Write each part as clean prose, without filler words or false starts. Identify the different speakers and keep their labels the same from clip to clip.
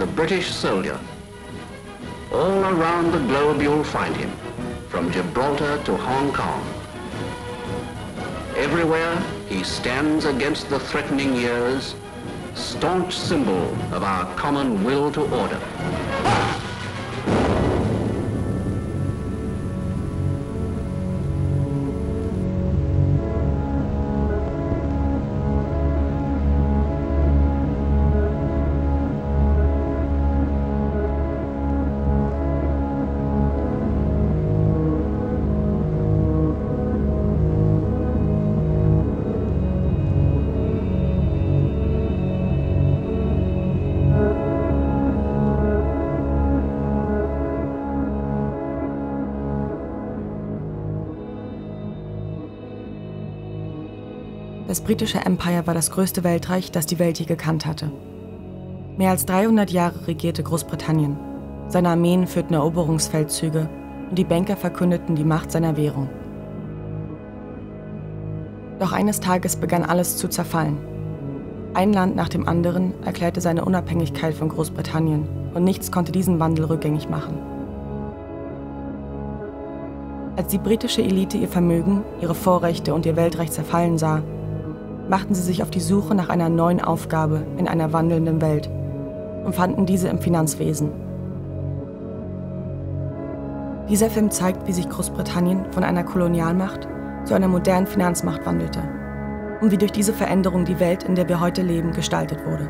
Speaker 1: the British soldier. All around the globe you'll find him, from Gibraltar to Hong Kong. Everywhere he stands against the threatening years, staunch symbol of our common will to order.
Speaker 2: Das britische Empire war das größte Weltreich, das die Welt je gekannt hatte. Mehr als 300 Jahre regierte Großbritannien. Seine Armeen führten Eroberungsfeldzüge und die Banker verkündeten die Macht seiner Währung. Doch eines Tages begann alles zu zerfallen. Ein Land nach dem anderen erklärte seine Unabhängigkeit von Großbritannien und nichts konnte diesen Wandel rückgängig machen. Als die britische Elite ihr Vermögen, ihre Vorrechte und ihr Weltreich zerfallen sah, machten sie sich auf die Suche nach einer neuen Aufgabe in einer wandelnden Welt und fanden diese im Finanzwesen. Dieser Film zeigt, wie sich Großbritannien von einer Kolonialmacht zu einer modernen Finanzmacht wandelte und wie durch diese Veränderung die Welt, in der wir heute leben, gestaltet wurde.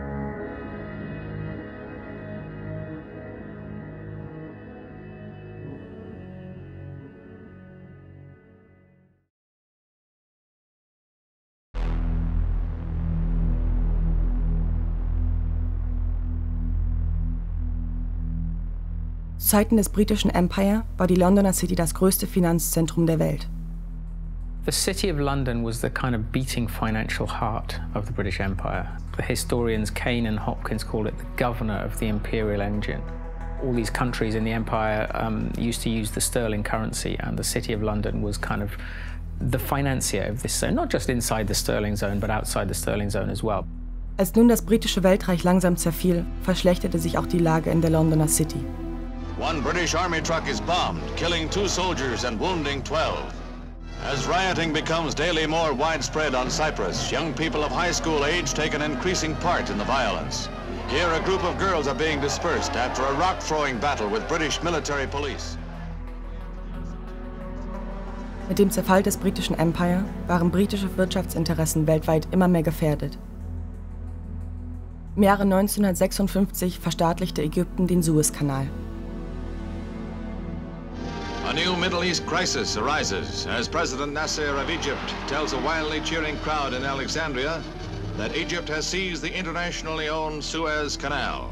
Speaker 2: Zu Zeiten des britischen Empire war die Londoner City das größte Finanzzentrum der Welt.
Speaker 3: The City of London was the kind of beating financial heart of the British Empire. The historians Kane and Hopkins call it the governor of the imperial engine. All these countries in the empire used to use the sterling currency, and the City of London was kind of the financier of this zone, not just inside the sterling zone, but outside the sterling zone as well.
Speaker 2: Als nun das britische Weltreich langsam zerfiel, verschlechterte sich auch die Lage in der Londoner City.
Speaker 4: One British Army truck is bombed, killing 2 soldiers and wounding 12. As rioting becomes daily more widespread on Cyprus, young people of high school age take an increasing part in the violence. Here a group of girls are being dispersed after a rock-throwing battle with British military police.
Speaker 2: Mit dem Zerfall des britischen Empire waren britische Wirtschaftsinteressen weltweit immer mehr gefährdet. Im Jahre 1956 verstaatlichte Ägypten den Suezkanal.
Speaker 4: A new Middle East crisis arises as President Nasser of Egypt tells a wildly cheering crowd in Alexandria that Egypt has seized the internationally owned Suez Canal.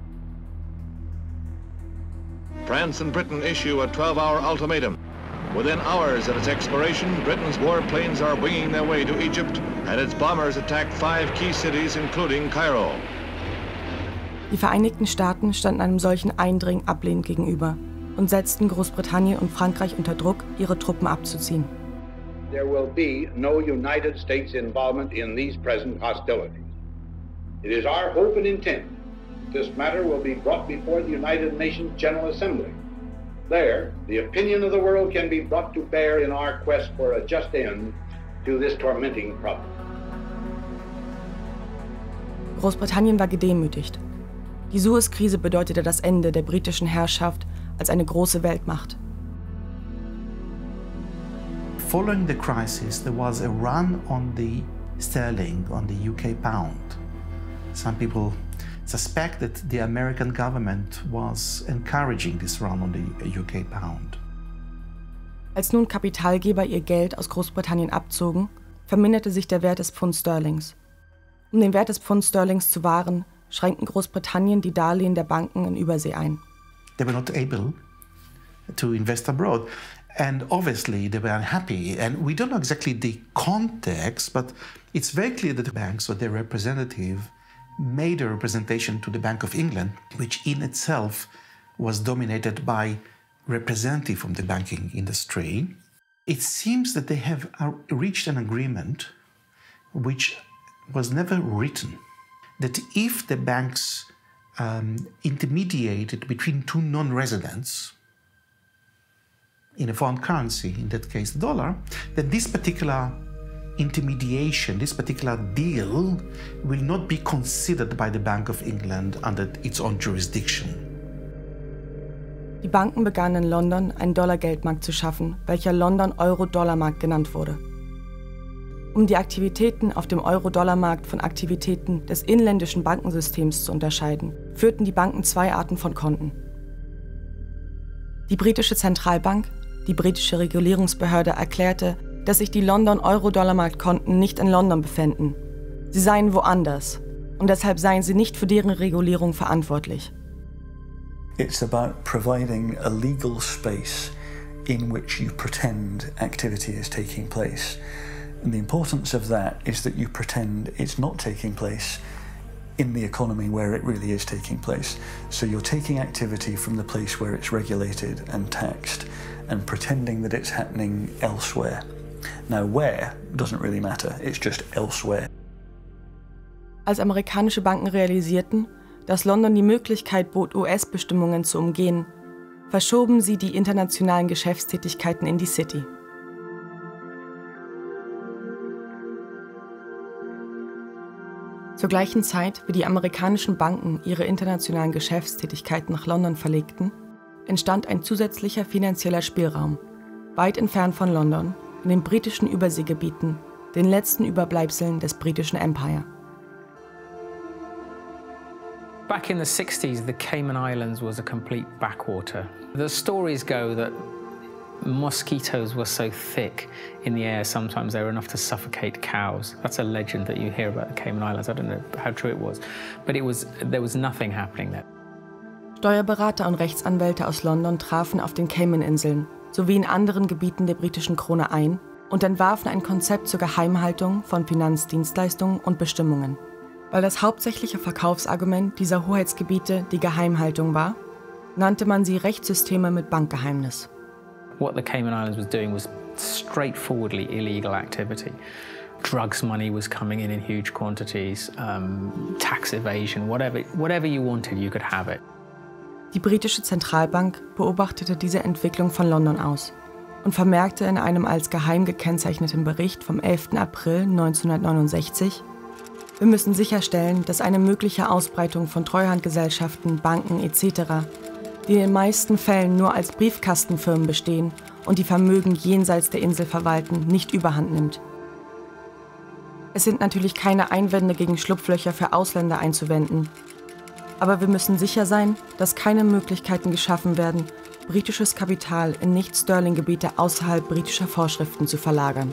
Speaker 4: France and Britain issue a 12-hour ultimatum. Within hours of its expiration, Britain's warplanes are winging their way to Egypt, and its bombers attack 5 key cities, including Cairo.
Speaker 2: Die Vereinigten Staaten standen einem solchen Eindringen ablehnend gegenüber und setzten Großbritannien und Frankreich unter Druck, ihre Truppen abzuziehen.
Speaker 5: There will be no United States involvement in these present hostilities. It is our hope and intent this matter will be brought before the United Nations General Assembly. There, the opinion of the world can be brought to bear in our quest for a just end to this tormenting problem.
Speaker 2: Großbritannien war gedemütigt. Die Suez-Krise bedeutete das Ende der britischen Herrschaft als eine große Weltmacht.
Speaker 6: Following the crisis, there was a run on the sterling, on the UK pound. Some people suspect that the American government was encouraging this run on the UK pound.
Speaker 2: Als nun Kapitalgeber ihr Geld aus Großbritannien abzogen, verminderte sich der Wert des Pfund Sterlings. Um den Wert des Pfund Sterlings zu wahren, schränkten Großbritannien die Darlehen der Banken in Übersee ein.
Speaker 6: They were not able to invest abroad. And obviously they were unhappy. And we don't know exactly the context, but it's very clear that the banks or their representative made a representation to the Bank of England, which in itself was dominated by representatives from the banking industry. It seems that they have reached an agreement which was never written, that if the banks intermediated between two non-residents in a foreign currency, in that case the dollar, then this particular intermediation, this particular deal will not be considered by the Bank of England under its own jurisdiction.
Speaker 2: Die Banken begannen in London, einen Dollargeldmarkt zu schaffen, welcher London-Euro-Dollar-Markt genannt wurde. Um die Aktivitäten auf dem Euro-Dollar-Markt von Aktivitäten des inländischen Bankensystems zu unterscheiden, führten die Banken zwei Arten von Konten. Die britische Zentralbank, die britische Regulierungsbehörde, erklärte, dass sich die London-Euro-Dollar-Marktkonten nicht in London befänden. Sie seien woanders und deshalb seien sie nicht für deren Regulierung verantwortlich.
Speaker 7: It's about providing a legal space in which you pretend activity is taking place. And the importance of that is that you pretend it's not taking place in the economy where it really is taking place. So you're taking activity from the place where it's regulated and taxed and pretending that it's happening elsewhere. Now where doesn't really matter, it's just elsewhere.
Speaker 2: Als amerikanische Banken realisierten, dass London die Möglichkeit bot, US-Bestimmungen zu umgehen, verschoben sie die internationalen Geschäftstätigkeiten in die City. Zur gleichen Zeit, wie die amerikanischen Banken ihre internationalen Geschäftstätigkeiten nach London verlegten, entstand ein zusätzlicher finanzieller Spielraum, weit entfernt von London, in den britischen Überseegebieten, den letzten Überbleibseln des britischen Empire.
Speaker 3: Back in the 60s, the Cayman Islands was a complete backwater. The stories go that mosquitoes were so thick in the air, sometimes they were enough to suffocate cows. That's a legend that you hear about the Cayman Islands. I don't know how true it was, but there was nothing happening there.
Speaker 2: Steuerberater und Rechtsanwälte aus London trafen auf den Cayman-Inseln sowie in anderen Gebieten der britischen Krone ein und entwarfen ein Konzept zur Geheimhaltung von Finanzdienstleistungen und Bestimmungen. Weil das hauptsächliche Verkaufsargument dieser Hoheitsgebiete die Geheimhaltung war, nannte man sie Rechtssysteme mit Bankgeheimnis.
Speaker 3: What the Cayman Islands was doing was straightforwardly illegal activity. Drugs money was coming in huge quantities, tax evasion, whatever you wanted, you could have it.
Speaker 2: Die britische Zentralbank beobachtete diese Entwicklung von London aus und vermerkte in einem als geheim gekennzeichneten Bericht vom 11. April 1969: Wir müssen sicherstellen, dass eine mögliche Ausbreitung von Treuhandgesellschaften, Banken etc., die in den meisten Fällen nur als Briefkastenfirmen bestehen und die Vermögen jenseits der Insel verwalten, nicht überhand nimmt. Es sind natürlich keine Einwände gegen Schlupflöcher für Ausländer einzuwenden, aber wir müssen sicher sein, dass keine Möglichkeiten geschaffen werden, britisches Kapital in Nicht-Sterling-Gebiete außerhalb britischer Vorschriften zu verlagern.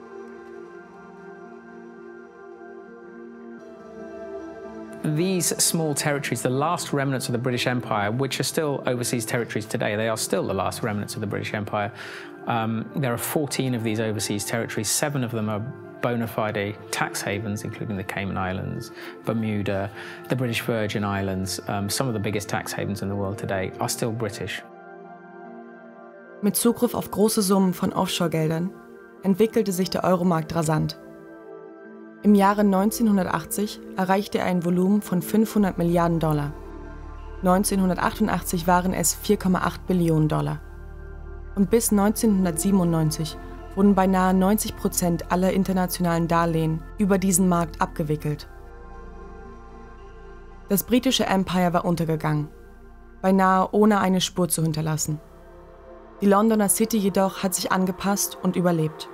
Speaker 3: These small territories, the last remnants of the British Empire, which are still overseas territories today, they are still the last remnants of the British Empire. There are 14 of these overseas territories. 7 of them are bona fide tax havens, including the Cayman Islands, Bermuda, the British Virgin Islands. Some of the biggest tax havens in the world today are still British.
Speaker 2: Mit Zugriff auf große Summen von Offshore-Geldern entwickelte sich der Euromarkt rasant. Im Jahre 1980 erreichte er ein Volumen von 500 Milliarden $. 1988 waren es 4,8 Billionen $. Und bis 1997 wurden beinahe 90% aller internationalen Darlehen über diesen Markt abgewickelt. Das britische Empire war untergegangen, beinahe ohne eine Spur zu hinterlassen. Die Londoner City jedoch hat sich angepasst und überlebt.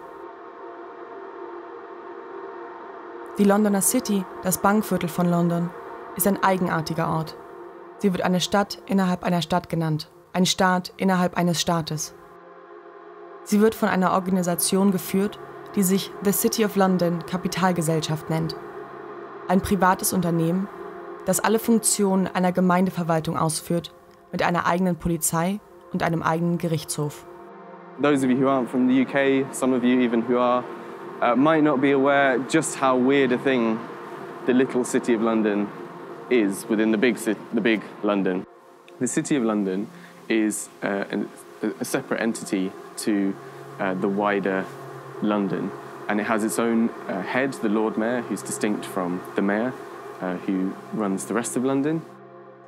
Speaker 2: Die Londoner City, das Bankviertel von London, ist ein eigenartiger Ort. Sie wird eine Stadt innerhalb einer Stadt genannt, ein Staat innerhalb eines Staates. Sie wird von einer Organisation geführt, die sich The City of London Kapitalgesellschaft nennt. Ein privates Unternehmen, das alle Funktionen einer Gemeindeverwaltung ausführt, mit einer eigenen Polizei und einem eigenen Gerichtshof.
Speaker 8: Those of you who aren't from the UK, some of you even who are, might not be aware just how weird a thing the little City of London is within the big London. The City of London is a separate entity to the wider London, and it has its own head, the Lord Mayor, who's distinct from the Mayor, who runs the rest of London.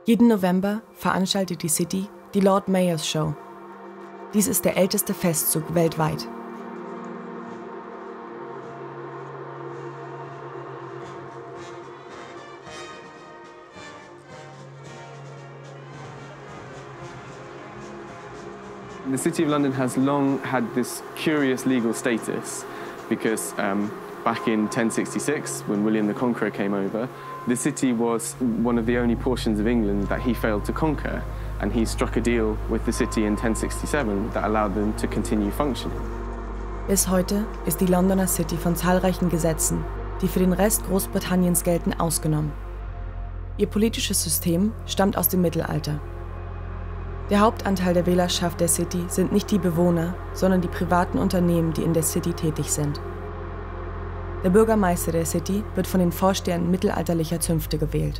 Speaker 2: Jeden November veranstaltet die City die Lord Mayor's Show. Dies ist der älteste Festzug weltweit.
Speaker 8: The City of London has long had this curious legal status because back in 1066, when William the Conqueror came over, the city was one of the only portions of England that he failed to conquer, and he struck a deal with the city in 1067 that allowed them to continue functioning.
Speaker 2: Bis heute ist die Londoner City von zahlreichen Gesetzen, die für den Rest Großbritanniens gelten, ausgenommen. Ihr politisches System stammt aus dem Mittelalter. Der Hauptanteil der Wählerschaft der City sind nicht die Bewohner, sondern die privaten Unternehmen, die in der City tätig sind. Der Bürgermeister der City wird von den Vorstehern mittelalterlicher Zünfte gewählt.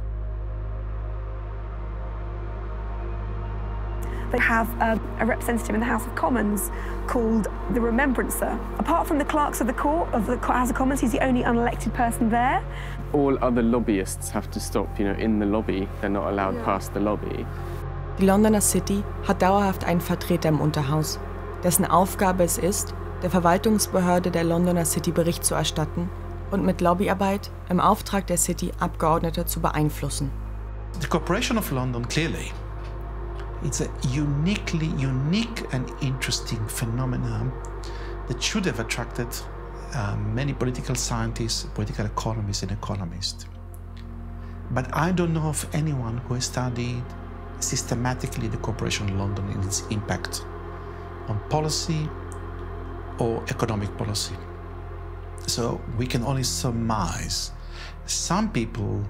Speaker 9: They have a representative in the House of Commons called the Remembrancer. Apart from the clerks of the House of Commons, he's the only unelected person there.
Speaker 8: All other lobbyists have to stop, in the lobby. They're not allowed past the lobby.
Speaker 2: Die Londoner City hat dauerhaft einen Vertreter im Unterhaus, dessen Aufgabe es ist, der Verwaltungsbehörde der Londoner City Bericht zu erstatten und mit Lobbyarbeit im Auftrag der City Abgeordnete zu beeinflussen.
Speaker 6: The Corporation of London, clearly, it's a unique and interesting phenomenon that should have attracted many political scientists, political economists and economists. But I don't know of anyone who has studied systematically the Corporation of London and its impact on policy or economic policy. So we can only surmise. Some people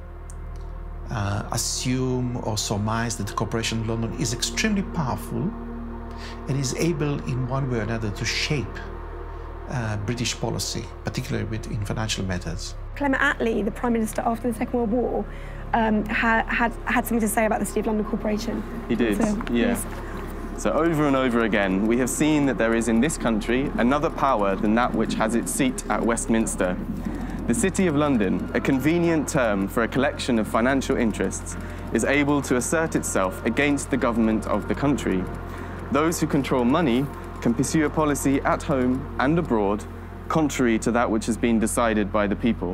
Speaker 6: assume or surmise that the Corporation of London is extremely powerful and is able in one way or another to shape British policy, particularly in financial matters.
Speaker 9: Clement Attlee, the Prime Minister after the Second World War, had something to say about the City of London Corporation.
Speaker 8: He did, yeah. So over and over again, we have seen that there is in this country another power than that which has its seat at Westminster. The City of London, a convenient term for a collection of financial interests, is able to assert itself against the government of the country. Those who control money can pursue a policy at home and abroad, contrary to that which has been decided by the people.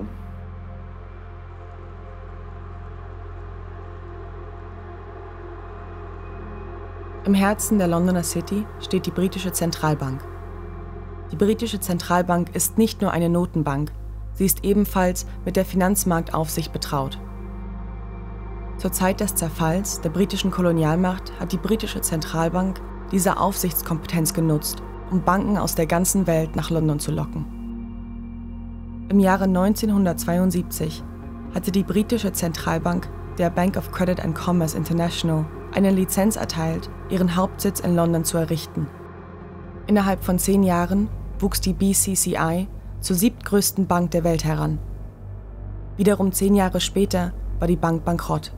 Speaker 2: Im Herzen der Londoner City steht die britische Zentralbank. Die britische Zentralbank ist nicht nur eine Notenbank, sie ist ebenfalls mit der Finanzmarktaufsicht betraut. Zur Zeit des Zerfalls der britischen Kolonialmacht hat die britische Zentralbank diese Aufsichtskompetenz genutzt, um Banken aus der ganzen Welt nach London zu locken. Im Jahre 1972 hatte die britische Zentralbank der Bank of Credit and Commerce International eine Lizenz erteilt, ihren Hauptsitz in London zu errichten. Innerhalb von 10 Jahren wuchs die BCCI zur 7. Bank der Welt heran. Wiederum 10 Jahre später war die Bank bankrott.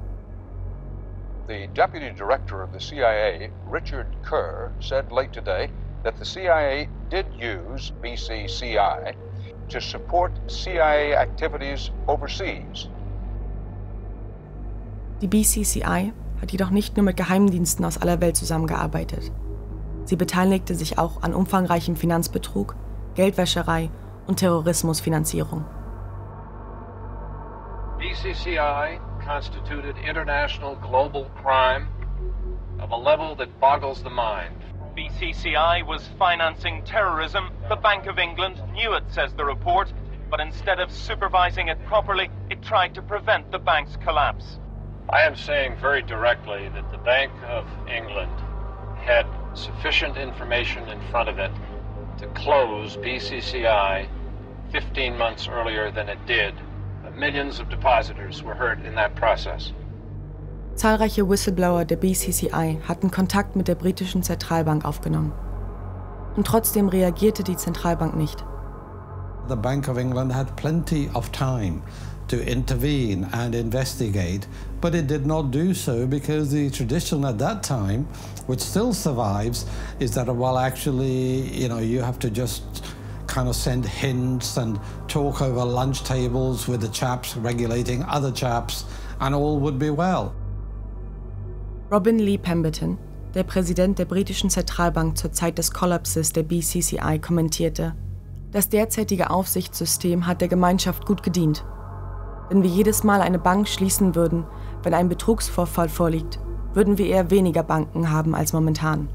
Speaker 10: The Deputy Director of the CIA, Richard Kerr, said late today that the CIA did use BCCI to support CIA activities overseas.
Speaker 2: Die BCCI hat jedoch nicht nur mit Geheimdiensten aus aller Welt zusammengearbeitet. Sie beteiligte sich auch an umfangreichem Finanzbetrug, Geldwäscherei und Terrorismusfinanzierung.
Speaker 11: BCCI constituted international global crime of a level that boggles the mind.
Speaker 12: BCCI was financing terrorism. The Bank of England knew it, says the report, but instead of supervising it properly, it tried to prevent the bank's collapse.
Speaker 11: I am saying very directly that the Bank of England had sufficient information in front of it to close BCCI 15 months earlier than it did. Millions of depositors were hurt in that process.
Speaker 2: Zahlreiche Whistleblower der BCCI hatten Kontakt mit der britischen Zentralbank aufgenommen. Und trotzdem reagierte die Zentralbank nicht.
Speaker 13: The Bank of England had plenty of time to intervene and investigate, but it did not do so because the tradition at that time, which still survives, is that, well, actually, you have to just kind of send hints and talk over lunch tables with the chaps regulating other chaps, and all would be well.
Speaker 2: Robin Lee Pemberton, der Präsident der britischen Zentralbank zur Zeit des Kollapses der BCCI, kommentierte: Das derzeitige Aufsichtssystem hat der Gemeinschaft gut gedient. Wenn wir jedes Mal eine Bank schließen würden, wenn ein Betrugsvorfall vorliegt, würden wir eher weniger Banken haben als momentan.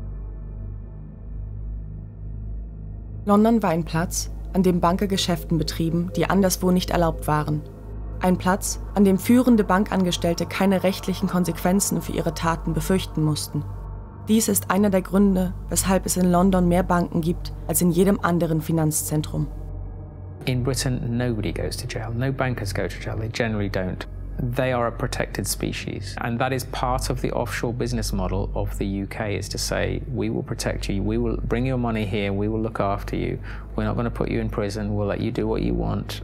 Speaker 2: London war ein Platz, an dem Banker Geschäften betrieben, die anderswo nicht erlaubt waren. Ein Platz, an dem führende Bankangestellte keine rechtlichen Konsequenzen für ihre Taten befürchten mussten. Dies ist einer der Gründe, weshalb es in London mehr Banken gibt als in jedem anderen Finanzzentrum.
Speaker 3: In Britain, nobody goes to jail. No bankers go to jail. They generally don't. They are a protected species. And that is part of the offshore business model of the UK, is to say, we will protect you, we will bring your money here, we will look after you. We're not going to put you in prison, we'll let you do what you want.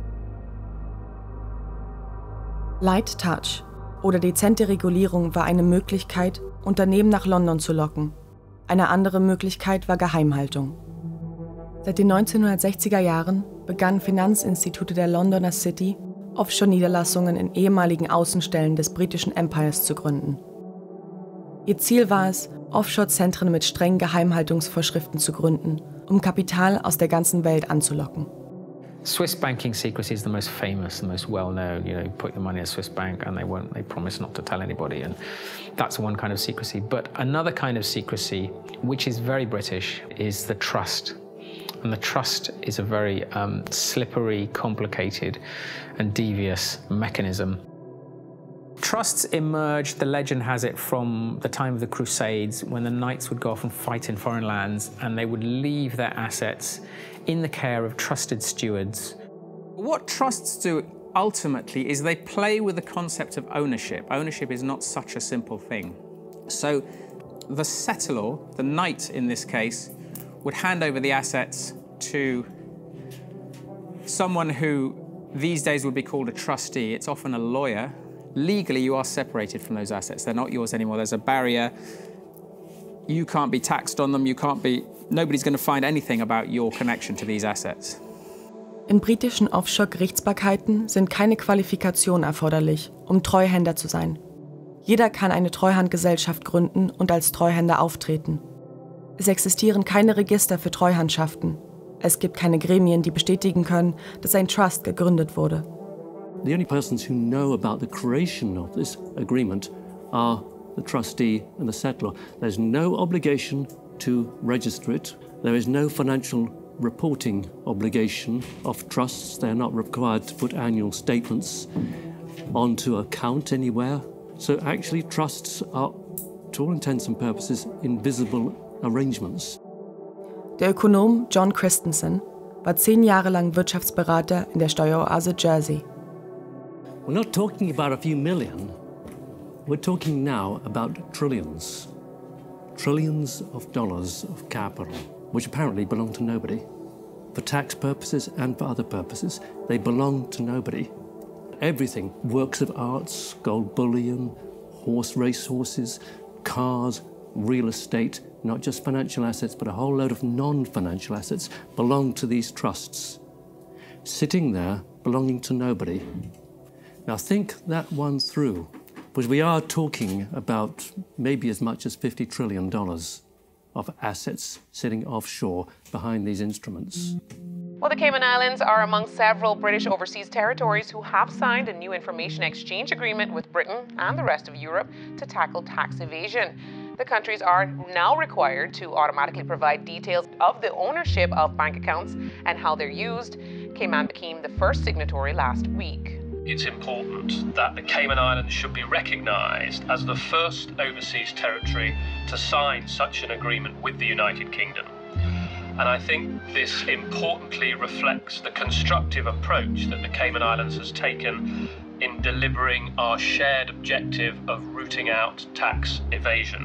Speaker 2: Light Touch oder dezente Regulierung war eine Möglichkeit, Unternehmen nach London zu locken. Eine andere Möglichkeit war Geheimhaltung. Seit den 1960er Jahren begannen Finanzinstitute der Londoner City, Offshore-Niederlassungen in ehemaligen Außenstellen des britischen Empires zu gründen. Ihr Ziel war es, Offshore-Zentren mit strengen Geheimhaltungsvorschriften zu gründen, um Kapital aus der ganzen Welt anzulocken.
Speaker 3: Swiss banking secrecy is the most famous, the most well-known. You know, you put your money in a Swiss bank and they promise not to tell anybody, and that's one kind of secrecy. But another kind of secrecy, which is very British, is the trust. And the trust is a very slippery, complicated and devious mechanism. Trusts emerged, the legend has it, from the time of the Crusades, when the knights would go off and fight in foreign lands and they would leave their assets in the care of trusted stewards.
Speaker 14: What trusts do ultimately is they play with the concept of ownership. Ownership is not such a simple thing. So the settlor, the knight in this case, would hand over the assets to someone who these days would be called a trustee. It's often a lawyer. Legally, you are separated from those assets. They're not yours anymore. There's a barrier. You can't be taxed on them. Nobody's going to find anything about your connection to these assets.
Speaker 2: In britischen Offshore-Gerichtsbarkeiten sind keine Qualifikationen erforderlich, um Treuhänder zu sein. Jeder kann eine Treuhandgesellschaft gründen und als Treuhänder auftreten. Es existieren keine Register für Treuhandschaften. Es gibt keine Gremien, die bestätigen können, dass ein Trust gegründet wurde.
Speaker 15: The only persons who know about the creation of this agreement are the trustee and the settlor. There's no obligation to register it. There is no financial reporting obligation of trusts. They're not required to put annual statements onto account anywhere. So actually trusts are, to all intents and purposes, invisible arrangements.
Speaker 2: Der Ökonom John Christensen war 10 Jahre lang Wirtschaftsberater in der Steueroase Jersey.
Speaker 15: We're not talking about a few million. We're talking now about trillions. Trillions of dollars of capital, which apparently belong to nobody. For tax purposes and for other purposes, they belong to nobody. Everything, works of arts, gold bullion, racehorses, cars, real estate, not just financial assets, but a whole load of non-financial assets belong to these trusts, sitting there belonging to nobody. Now think that one through, because we are talking about maybe as much as $50 trillion of assets sitting offshore behind these instruments.
Speaker 16: Well, the Cayman Islands are among several British overseas territories who have signed a new information exchange agreement with Britain and the rest of Europe to tackle tax evasion. The countries are now required to automatically provide details of the ownership of bank accounts and how they're used. Cayman became the first signatory last week.
Speaker 17: It's important that the Cayman Islands should be recognised as the first overseas territory to sign such an agreement with the United Kingdom. And I think this importantly reflects the constructive approach that the Cayman Islands has taken in delivering our shared objective of rooting out tax evasion.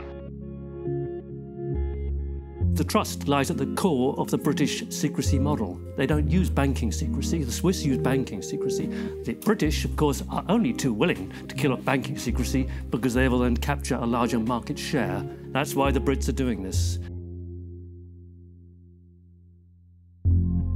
Speaker 15: The trust lies at the core of the British secrecy model. They don't use banking secrecy. The Swiss use banking secrecy. The British, of course, are only too willing to kill off banking secrecy because they will then capture a larger market share. That's why the Brits are doing this.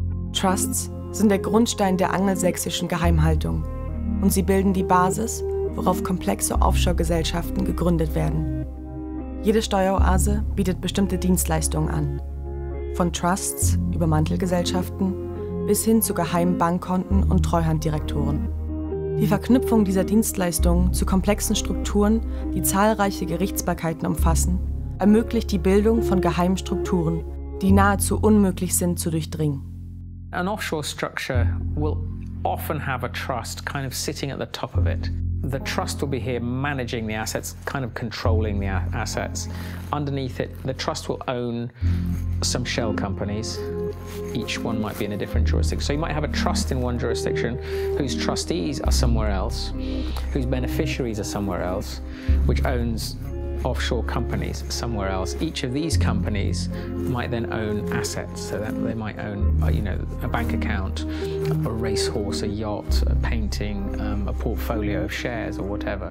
Speaker 2: Trusts sind der Grundstein der angelsächsischen Geheimhaltung und sie bilden die Basis worauf komplexe Offshore-Gesellschaften gegründet werden. Jede Steueroase bietet bestimmte Dienstleistungen an. Von Trusts über Mantelgesellschaften bis hin zu geheimen Bankkonten und Treuhanddirektoren. Die Verknüpfung dieser Dienstleistungen zu komplexen Strukturen, die zahlreiche Gerichtsbarkeiten umfassen, ermöglicht die Bildung von geheimen Strukturen, die nahezu unmöglich sind zu durchdringen.
Speaker 3: An offshore structure will often have a trust kind of sitting at the top of it. The trust will be here managing the assets, kind of controlling the assets. Underneath it, the trust will own some shell companies. Each one might be in a different jurisdiction. So you might have a trust in one jurisdiction whose trustees are somewhere else, whose beneficiaries are somewhere else, which owns offshore companies somewhere else. Each of these companies might then own assets, so that they might own, a bank account, a racehorse, a yacht, a painting, a portfolio of shares or whatever.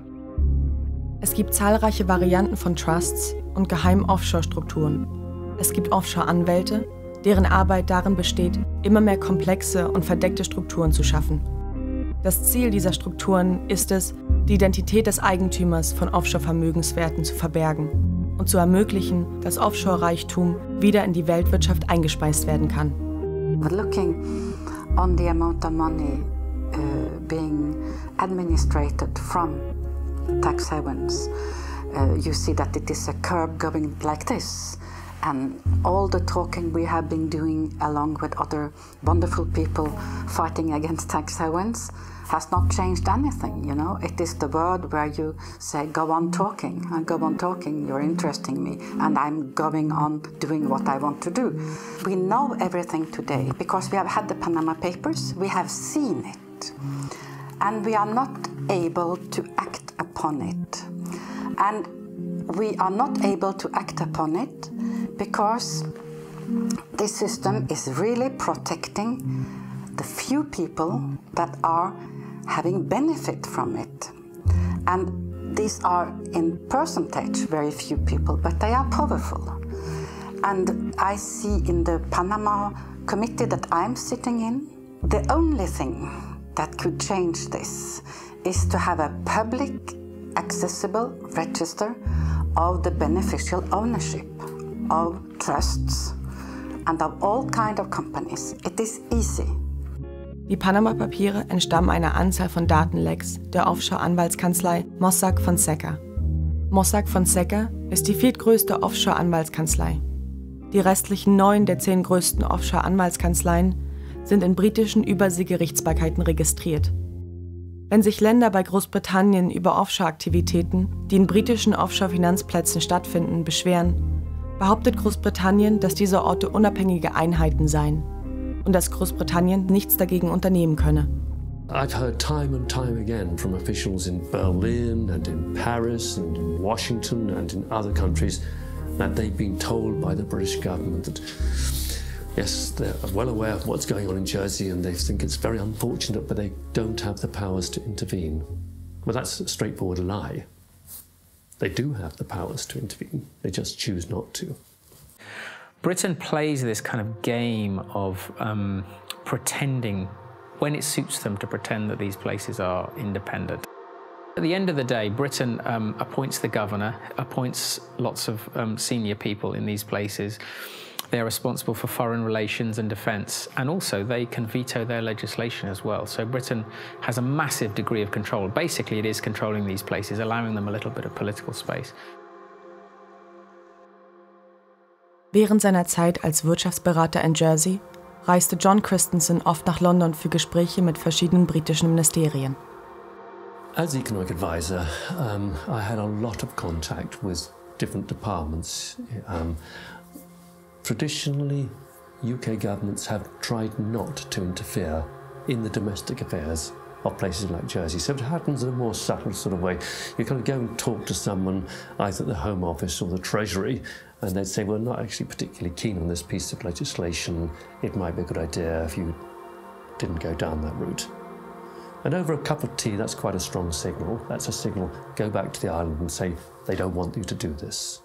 Speaker 2: Es gibt zahlreiche Varianten von Trusts und geheimen Offshore-Strukturen. Es gibt Offshore-Anwälte, deren Arbeit darin besteht, immer mehr komplexe und verdeckte Strukturen zu schaffen. Das Ziel dieser Strukturen ist es, die Identität des Eigentümers von Offshore-Vermögenswerten zu verbergen und zu ermöglichen, dass Offshore-Reichtum wieder in die Weltwirtschaft eingespeist werden kann.
Speaker 18: But looking on the amount of money being administrated from tax havens, you see that it is a curve going like this. And all the talking we have been doing along with other wonderful people fighting against tax havens has not changed anything, It is the word where you say, go on talking, you're interesting me, and I'm going on doing what I want to do. We know everything today because we have had the Panama Papers, we have seen it, and we are not able to act upon it. And we are not able to act upon it because this system is really protecting the few people that are having benefit from it. And these are in percentage very few people, but they are powerful. And I see in the Panama committee that I'm sitting in, the only thing that could change this is to have a public accessible register of the beneficial ownership of trusts and of all kinds of companies. It is easy.
Speaker 2: Die Panama-Papiere entstammen einer Anzahl von Datenlecks der Offshore-Anwaltskanzlei Mossack Fonseca. Mossack Fonseca ist die viertgrößte Offshore-Anwaltskanzlei. Die restlichen 9 der 10 größten Offshore-Anwaltskanzleien sind in britischen Überseegerichtsbarkeiten registriert. Wenn sich Länder bei Großbritannien über Offshore-Aktivitäten, die in britischen Offshore-Finanzplätzen stattfinden, beschweren, behauptet Großbritannien, dass diese Orte unabhängige Einheiten seien und dass Großbritannien nichts dagegen unternehmen könne.
Speaker 15: I've heard time and time again from officials in Berlin and in Paris and in Washington and in other countries that they've been told by the British government that yes, they're well aware of what's going on in Jersey and they think it's very unfortunate, but they don't have the powers to intervene. Well, that's a straightforward lie. They do have the powers to intervene, they just choose not to.
Speaker 3: Britain plays this kind of game of pretending, when it suits them, to pretend that these places are independent. At the end of the day, Britain appoints the governor, appoints lots of senior people in these places. They're responsible for foreign relations and defence, and also they can veto their legislation as well. So Britain has a massive degree of control. Basically, it is controlling these places, allowing them a little bit of political space.
Speaker 2: Während seiner Zeit als Wirtschaftsberater in Jersey reiste John Christensen oft nach London für Gespräche mit verschiedenen britischen Ministerien.
Speaker 15: As economic advisor, I had a lot of contact with different departments. Traditionally, UK governments have tried not to interfere in the domestic affairs of places like Jersey. So it happens in a more subtle sort of way. You kind of go and talk to someone, either at the Home Office or the Treasury, and they'd say, well, not actually particularly keen on this piece of legislation. It might be a good idea if you didn't go down that route. And over a cup of tea, that's quite a strong signal. That's a signal, go back to the island and say, they don't want you to do this.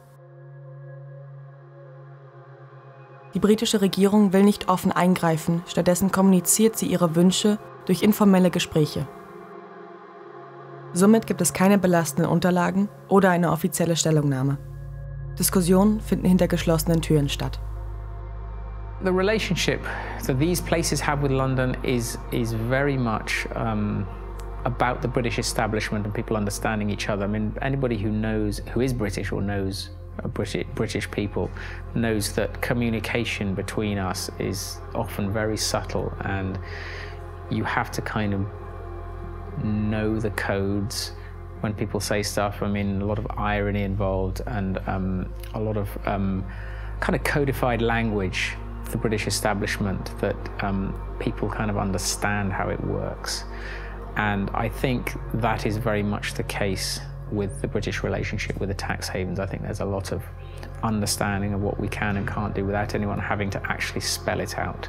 Speaker 2: Die britische Regierung will nicht offen eingreifen, stattdessen kommuniziert sie ihre Wünsche durch informelle Gespräche. Somit gibt es keine belastenden Unterlagen oder eine offizielle Stellungnahme. Diskussionen finden hinter geschlossenen Türen statt.
Speaker 3: The relationship that these places have with London is very much about the British establishment and people understanding each other. I mean, anybody who is British or knows British people knows that communication between us is often very subtle, and you have to kind of know the codes when people say stuff. I mean, a lot of irony involved and a lot of kind of codified language of the British establishment that people kind of understand how it works. And I think that is very much the case with the British relationship with the tax havens. I think there's a lot of understanding of what we can and can't do without anyone having to actually spell it out.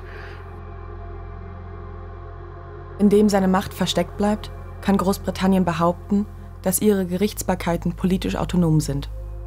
Speaker 2: Indem seine Macht versteckt bleibt, kann Großbritannien behaupten, dass ihre Gerichtsbarkeiten politisch autonom sind.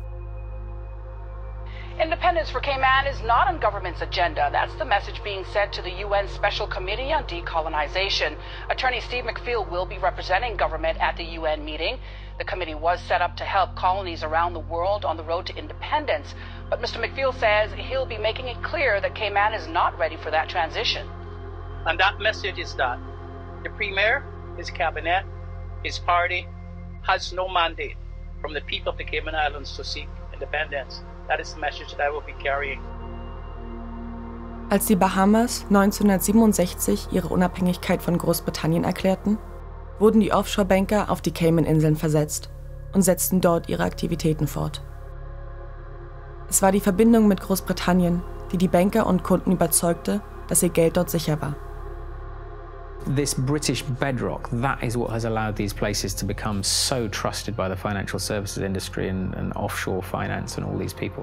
Speaker 19: Independence for Cayman is not on government's agenda. That's the message being sent to the UN Special Committee on Decolonization. Attorney Steve McPhail will be representing government at the UN meeting. The committee was set up to help colonies around the world on the road to independence. But Mr. McPhail says he'll be making it clear that Cayman is not ready for that transition.
Speaker 20: And that message is that the Premier, his cabinet, his party has no mandate from the people of the Cayman Islands to seek independence. That is the message that I will be carrying.
Speaker 2: Als die Bahamas 1967 ihre Unabhängigkeit von Großbritannien erklärten, wurden die Offshore-Banker auf die Cayman-Inseln versetzt und setzten dort ihre Aktivitäten fort. Es war die Verbindung mit Großbritannien, die die Banker und Kunden überzeugte, dass ihr Geld dort sicher war.
Speaker 3: This British bedrock, that is what has allowed these places to become so trusted by the financial services industry and offshore finance and all these people.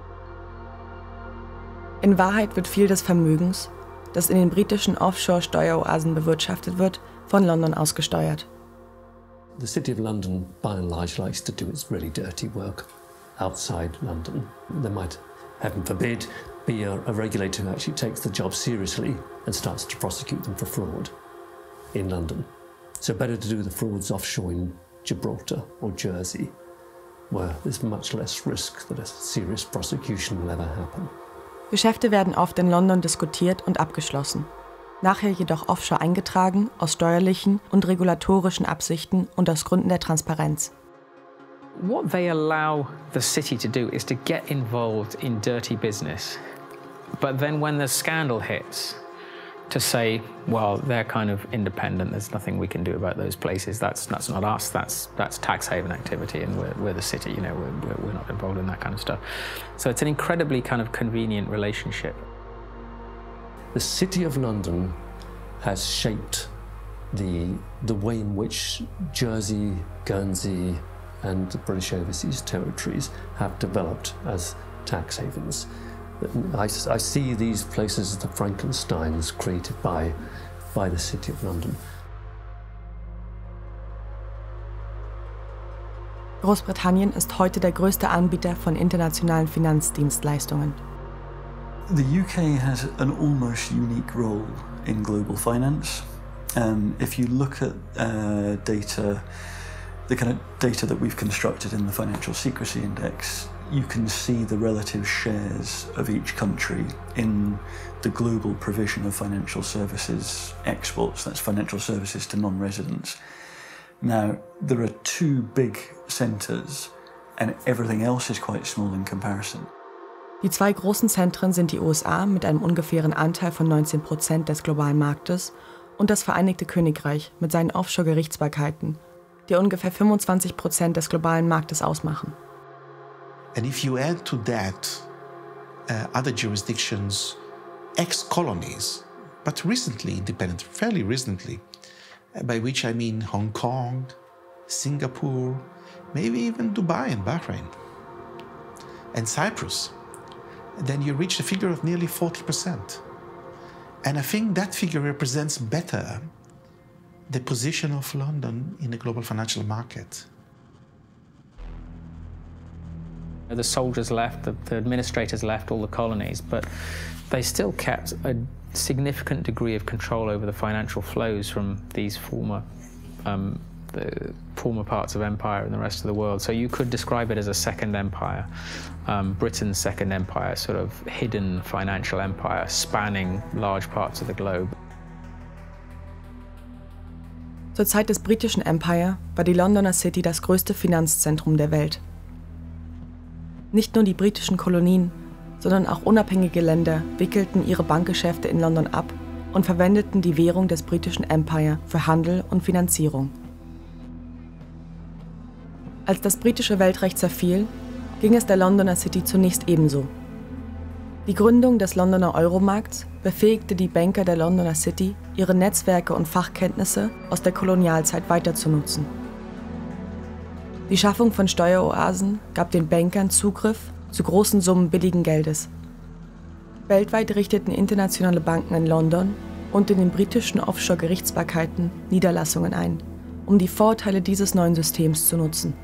Speaker 2: In Wahrheit wird viel des Vermögens, das in den britischen Offshore-Steueroasen bewirtschaftet wird, von London aus gesteuert.
Speaker 15: The City of London, by and large, likes to do its really dirty work outside London. There might, heaven forbid, be a regulator who actually takes the job seriously and starts to prosecute them for fraud in London. So better to do the frauds offshore in Gibraltar or Jersey, where there's much less risk that a serious prosecution will ever happen.
Speaker 2: Geschäfte werden oft in London diskutiert und abgeschlossen, nachher jedoch offshore eingetragen aus steuerlichen und regulatorischen Absichten und aus Gründen der Transparenz.
Speaker 3: What they allow the city to do is to get involved in dirty business, but then when the scandal hits, to say, well, they're kind of independent, there's nothing we can do about those places, that's not us, that's tax haven activity, and we're the city, you know, we're not involved in that kind of stuff. So it's an incredibly kind of convenient relationship.
Speaker 15: The City of London has shaped the way in which Jersey, Guernsey and the British Overseas Territories have developed as tax havens. I see these places as the Frankensteins created by the City of London.
Speaker 2: Großbritannien ist heute der größte Anbieter von internationalen Finanzdienstleistungen.
Speaker 7: The UK has an almost unique role in global finance. If you look at data, the kind of data that we've constructed in the Financial Secrecy Index, you can see the relative shares of each country in the global provision of financial services exports. That's financial services to non-residents. Now, there are two big centres and everything else is quite small in comparison.
Speaker 2: Die zwei großen Zentren sind die USA mit einem ungefähren Anteil von 19% des globalen Marktes und das Vereinigte Königreich mit seinen Offshore-Gerichtsbarkeiten, die ungefähr 25% des globalen Marktes ausmachen.
Speaker 6: And if you add to that other jurisdictions, ex-colonies, but recently independent, fairly recently, by which I mean Hong Kong, Singapore, maybe even Dubai and Bahrain, and Cyprus, then you reach a figure of nearly 40%. And I think that figure represents better the position of London in the global financial market.
Speaker 3: The soldiers left, the administrators left all the colonies, but they still kept a significant degree of control over the financial flows from these former former parts of empire in the rest of the world. So you could describe it as a second empire, Britain's second empire, sort of hidden financial empire spanning large parts of the globe.
Speaker 2: Zur Zeit des britischen Empire war die Londoner City das größte Finanzzentrum der Welt. Nicht nur die britischen Kolonien, sondern auch unabhängige Länder wickelten ihre Bankgeschäfte in London ab und verwendeten die Währung des britischen Empire für Handel und Finanzierung. Als das britische Weltreich zerfiel, ging es der Londoner City zunächst ebenso. Die Gründung des Londoner Euromarkts befähigte die Banker der Londoner City, ihre Netzwerke und Fachkenntnisse aus der Kolonialzeit weiterzunutzen. Die Schaffung von Steueroasen gab den Bankern Zugriff zu großen Summen billigen Geldes. Weltweit richteten internationale Banken in London und in den britischen Offshore-Gerichtsbarkeiten Niederlassungen ein, um die Vorteile dieses neuen Systems zu nutzen.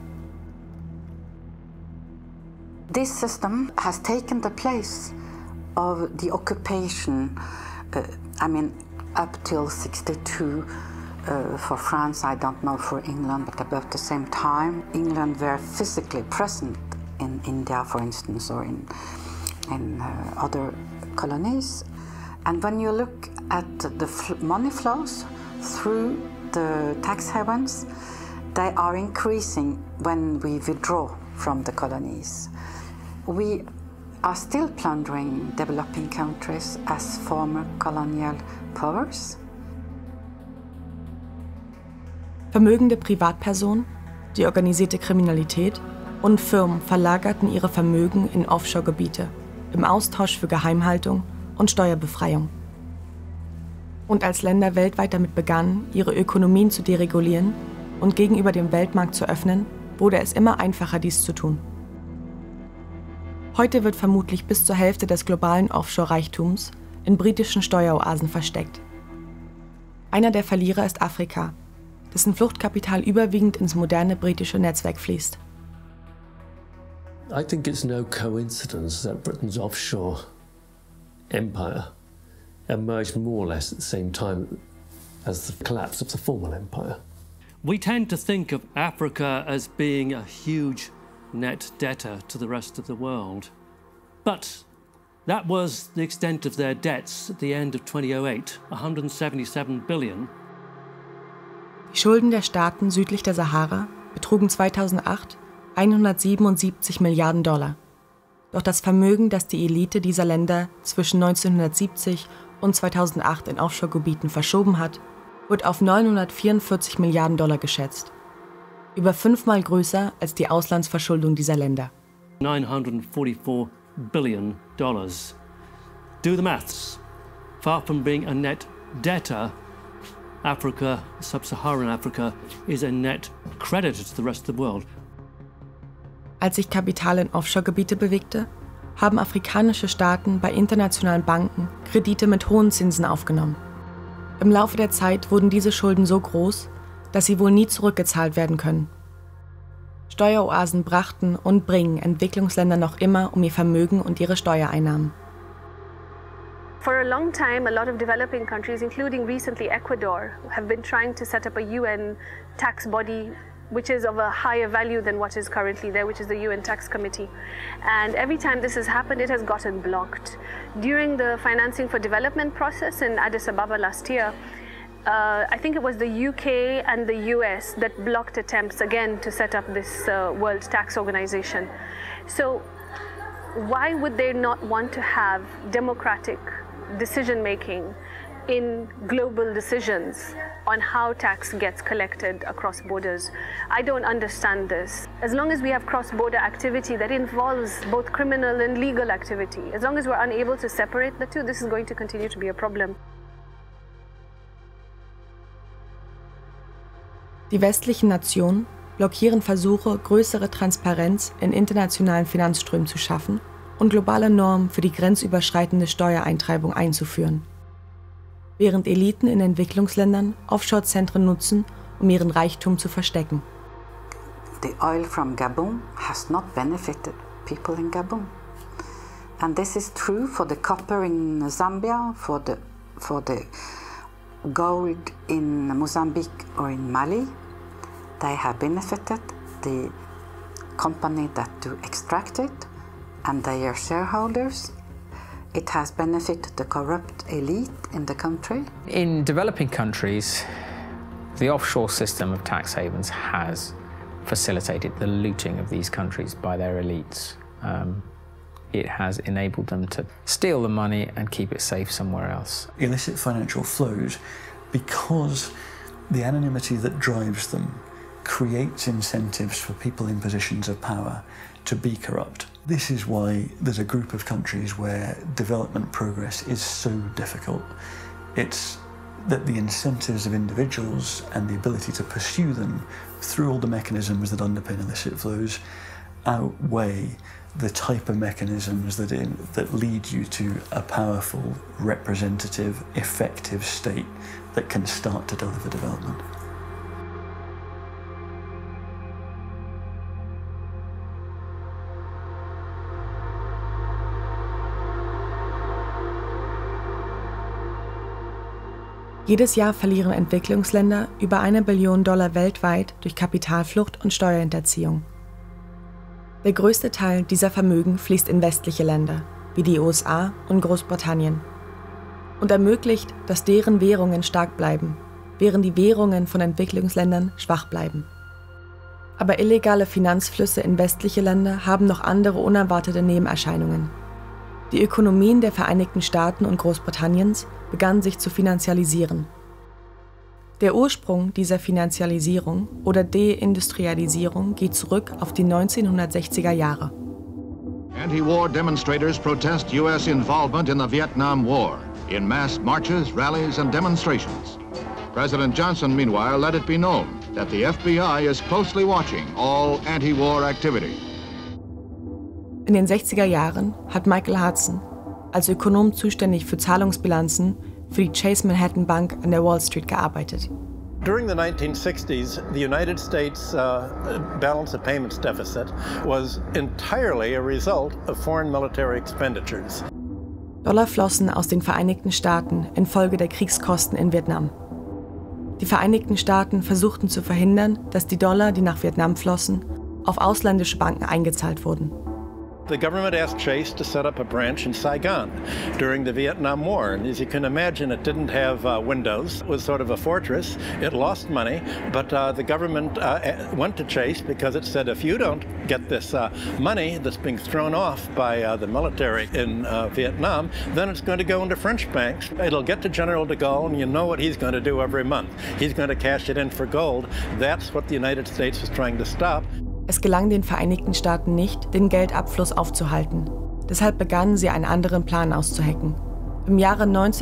Speaker 18: This system has taken the place of the occupation, up till 62 for France, I don't know for England, but about the same time, England were physically present in India, for instance, or in other colonies. And when you look at the money flows through the tax havens, they are increasing when we withdraw from the colonies. We are still plundering developing countries as former colonial powers.
Speaker 2: Vermögende Privatpersonen, die organisierte Kriminalität und Firmen verlagerten ihre Vermögen in Offshore-Gebiete im Austausch für Geheimhaltung und Steuerbefreiung. Und als Länder weltweit damit begannen, ihre Ökonomien zu deregulieren und gegenüber dem Weltmarkt zu öffnen, wurde es immer einfacher, dies zu tun. Heute wird vermutlich bis zur Hälfte des globalen Offshore-Reichtums in britischen Steueroasen versteckt. Einer der Verlierer ist Afrika, dessen Fluchtkapital überwiegend ins moderne britische Netzwerk fließt.
Speaker 15: I think it's no coincidence that Britain's offshore empire emerged more or less at the same time as the collapse of the former empire. We tend to think of Africa as being a huge net debtor to the rest of the world. But that was the extent of their debts at the end of 2008, 177 billion.
Speaker 2: Die Schulden der Staaten südlich der Sahara betrugen 2008 177 Milliarden $. Doch das Vermögen, das die Elite dieser Länder zwischen 1970 und 2008 in Offshore-Gebieten verschoben hat, wird auf 944 Milliarden $, geschätzt. Über 5-mal größer als die Auslandsverschuldung dieser Länder.
Speaker 15: 944 billion dollars. Do the maths. Far from being a net debtor, Africa, sub-Saharan Africa, is a net creditor to the rest of the world.
Speaker 2: Als sich Kapital in Offshore-Gebiete bewegte, haben afrikanische Staaten bei internationalen Banken Kredite mit hohen Zinsen aufgenommen. Im Laufe der Zeit wurden diese Schulden so groß, dass sie wohl nie zurückgezahlt werden können. Steueroasen brachten und bringen Entwicklungsländern noch immer um ihr Vermögen und ihre Steuereinnahmen.
Speaker 9: For a long time, a lot of developing countries, including recently Ecuador, have been trying to set up a UN tax body which is of a higher value than what is currently there, which is the UN Tax Committee. And every time this has happened, it has gotten blocked. During the financing for development process in Addis Ababa last year, I think it was the UK and the US that blocked attempts again to set up this World Tax Organization. So why would they not want to have democratic decision-making in global decisions on how tax gets collected across borders? I don't understand this. As long as we have cross-border activity that involves both criminal and legal activity, as long as we're unable to separate the two, this is going to continue to be a problem.
Speaker 2: Die westlichen Nationen blockieren Versuche, größere Transparenz in internationalen Finanzströmen zu schaffen und globale Normen für die grenzüberschreitende Steuereintreibung einzuführen. Während Eliten in Entwicklungsländern Offshore-Zentren nutzen, um ihren Reichtum zu verstecken.
Speaker 18: The oil from Gabon has not benefited people in Gabon. And this is true for the copper in Zambia, for the gold in Mozambique or in Mali. they have benefited the company that do extract it and their shareholders. It has benefited the corrupt elite in the country.
Speaker 3: In developing countries, the offshore system of tax havens has facilitated the looting of these countries by their elites. It has enabled them to steal the money and keep it safe somewhere else.
Speaker 7: Illicit financial flows, because the anonymity that drives them creates incentives for people in positions of power to be corrupt. This is why there's a group of countries where development progress is so difficult. It's that the incentives of individuals and the ability to pursue them through all the mechanisms that underpin illicit flows outweigh the type of mechanisms that lead you to a powerful, representative, effective state that can start to deliver development.
Speaker 2: Jedes Jahr verlieren Entwicklungsländer über $1 Billion weltweit durch Kapitalflucht und Steuerhinterziehung. Der größte Teil dieser Vermögen fließt in westliche Länder, wie die USA und Großbritannien, und ermöglicht, dass deren Währungen stark bleiben, während die Währungen von Entwicklungsländern schwach bleiben. Aber illegale Finanzflüsse in westliche Länder haben noch andere unerwartete Nebenerscheinungen. Die Ökonomien der Vereinigten Staaten und Großbritanniens begannen sich zu finanzialisieren. Der Ursprung dieser Finanzialisierung oder Deindustrialisierung geht zurück auf die 1960er Jahre.
Speaker 4: Anti-war demonstrators protest U.S. involvement in the Vietnam War in mass marches, rallies and demonstrations. President Johnson, meanwhile, let it be known that the FBI is closely watching all anti-war activity.
Speaker 2: In den 60er Jahren hat Michael Hudson als Ökonom zuständig für Zahlungsbilanzen für die Chase Manhattan Bank an der Wall Street gearbeitet.
Speaker 21: During the 1960s, the United States balance of payments deficit was entirely a result of foreign military expenditures.
Speaker 2: Dollar flossen aus den Vereinigten Staaten infolge der Kriegskosten in Vietnam. Die Vereinigten Staaten versuchten zu verhindern, dass die Dollar, die nach Vietnam flossen, auf ausländische Banken eingezahlt wurden.
Speaker 21: The government asked Chase to set up a branch in Saigon during the Vietnam War. And as you can imagine, it didn't have windows. It was sort of a fortress. It lost money, but the government went to Chase because it said, if you don't get this money that's being thrown off by the military in Vietnam, then it's going to go into French banks. It'll get to General de Gaulle, and you know what he's going to do every month. He's going to cash it in for gold. That's what the United States was trying to stop.
Speaker 2: Es gelang den Vereinigten Staaten nicht, den Geldabfluss aufzuhalten. Deshalb begannen sie, einen anderen Plan auszuhecken. Im Jahre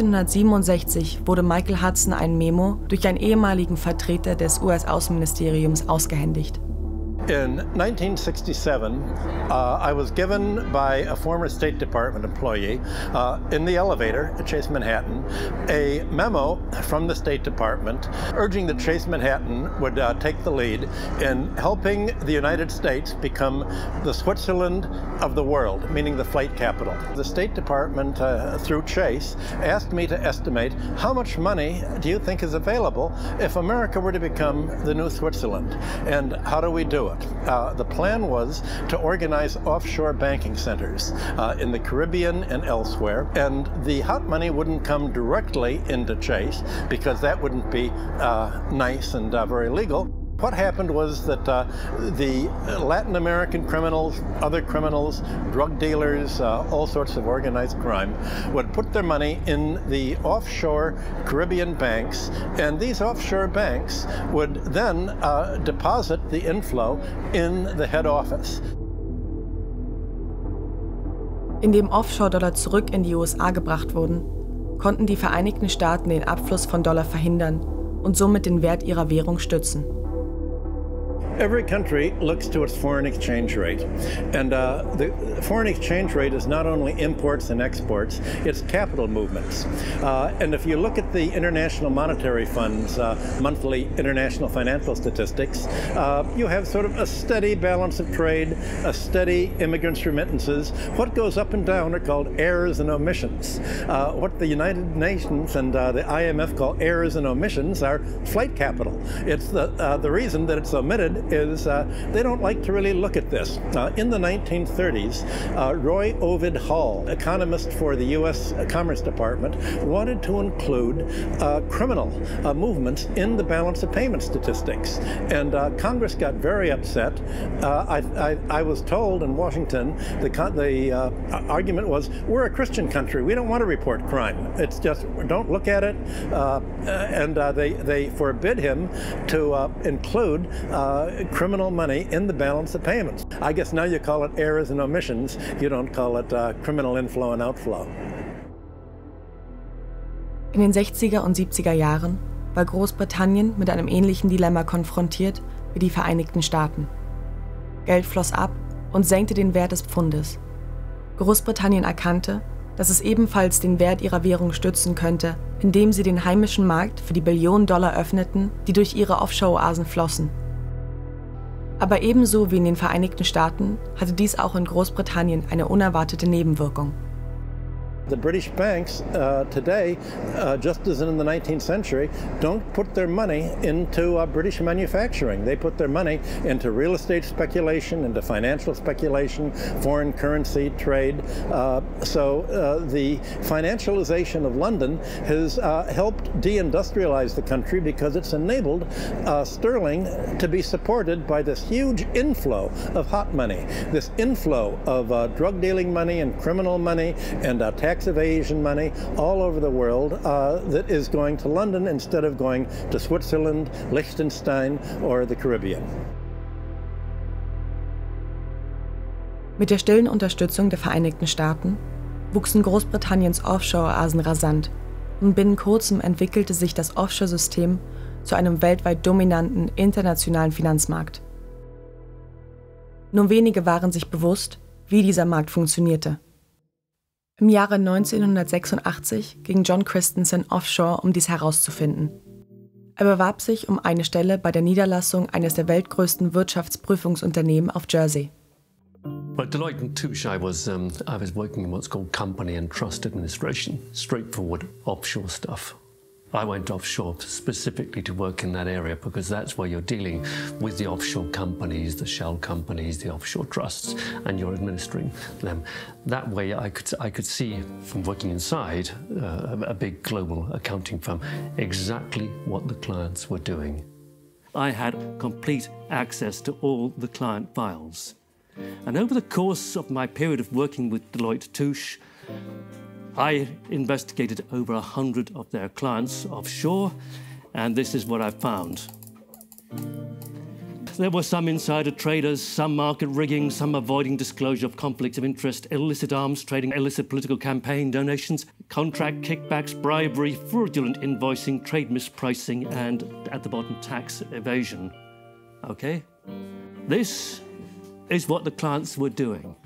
Speaker 2: 1967 wurde Michael Hudson ein Memo durch einen ehemaligen Vertreter des US-Außenministeriums ausgehändigt.
Speaker 21: In 1967, I was given by a former State Department employee in the elevator at Chase Manhattan a memo from the State Department urging that Chase Manhattan would take the lead in helping the United States become the Switzerland of the world, meaning the flight capital. The State Department, through Chase, asked me to estimate how much money do you think is available if America were to become the new Switzerland, and how do we do it? The plan was to organize offshore banking centers in the Caribbean and elsewhere, and the hot money wouldn't come directly into Chase because that wouldn't be nice and very legal. What happened was that the Latin American criminals, other criminals, drug dealers, all sorts of organized crime, would put their money in the offshore Caribbean banks, and these offshore banks would then deposit the inflow in the head office.
Speaker 2: Indem Offshore-Dollar zurück in die USA gebracht wurden, konnten die Vereinigten Staaten den Abfluss von Dollar verhindern und somit den Wert ihrer Währung stützen.
Speaker 21: Every country looks to its foreign exchange rate. And the foreign exchange rate is not only imports and exports, it's capital movements. And if you look at the International Monetary Fund's monthly international financial statistics, you have sort of a steady balance of trade, a steady immigrants' remittances. What goes up and down are called errors and omissions. What the United Nations and the IMF call errors and omissions are flight capital. It's the reason that it's omitted is they don't like to really look at this. In the 1930s, Roy Ovid Hall, economist for the U.S. Commerce Department, wanted to include criminal movements in the balance of payment statistics. And Congress got very upset. I was told in Washington, the argument was, we're a Christian country. We don't want to report crime. It's just, don't look at it. And they forbid him to include criminal money in the balance of payments. I guess now you call it errors and omissions. You don't call it criminal inflow and outflow.
Speaker 2: In den 60er und 70er Jahren war Großbritannien mit einem ähnlichen Dilemma konfrontiert wie die Vereinigten Staaten. Geld floss ab und senkte den Wert des Pfundes. Großbritannien erkannte, dass es ebenfalls den Wert ihrer Währung stützen könnte, indem sie den heimischen Markt für die Billionen Dollar öffneten, die durch ihre Offshore-Oasen flossen. Aber ebenso wie in den Vereinigten Staaten hatte dies auch in Großbritannien eine unerwartete Nebenwirkung.
Speaker 21: The British banks today, just as in the 19th century, don't put their money into British manufacturing. They put their money into real estate speculation, into financial speculation, foreign currency trade. So the financialization of London has helped deindustrialize the country because it's enabled sterling to be supported by this huge inflow of hot money, this inflow of drug dealing money and criminal money and tax evasion money all over the world that is going to London instead of going to Switzerland, Liechtenstein or the Caribbean.
Speaker 2: Mit der stillen Unterstützung der Vereinigten Staaten wuchsen Großbritanniens Offshore-Oasen rasant und binnen kurzem entwickelte sich das Offshore-System zu einem weltweit dominanten internationalen Finanzmarkt. Nur wenige waren sich bewusst, wie dieser Markt funktionierte. Im Jahre 1986 ging John Christensen offshore, um dies herauszufinden. Er bewarb sich um eine Stelle bei der Niederlassung eines der weltgrößten Wirtschaftsprüfungsunternehmen auf Jersey.
Speaker 15: At Deloitte & Touche, I was working in what's called company and trust administration, straightforward offshore stuff. I went offshore specifically to work in that area because that's where you're dealing with the offshore companies, the shell companies, the offshore trusts, and you're administering them. That way I could see from working inside a big global accounting firm exactly what the clients were doing. I had complete access to all the client files. And over the course of my period of working with Deloitte & Touche, I investigated over 100 of their clients offshore, and this is what I found. There were some insider traders, some market rigging, some avoiding disclosure of conflicts of interest, illicit arms trading, illicit political campaign donations, contract kickbacks, bribery, fraudulent invoicing, trade mispricing, and at the bottom, tax evasion. Okay? This is what the clients were doing.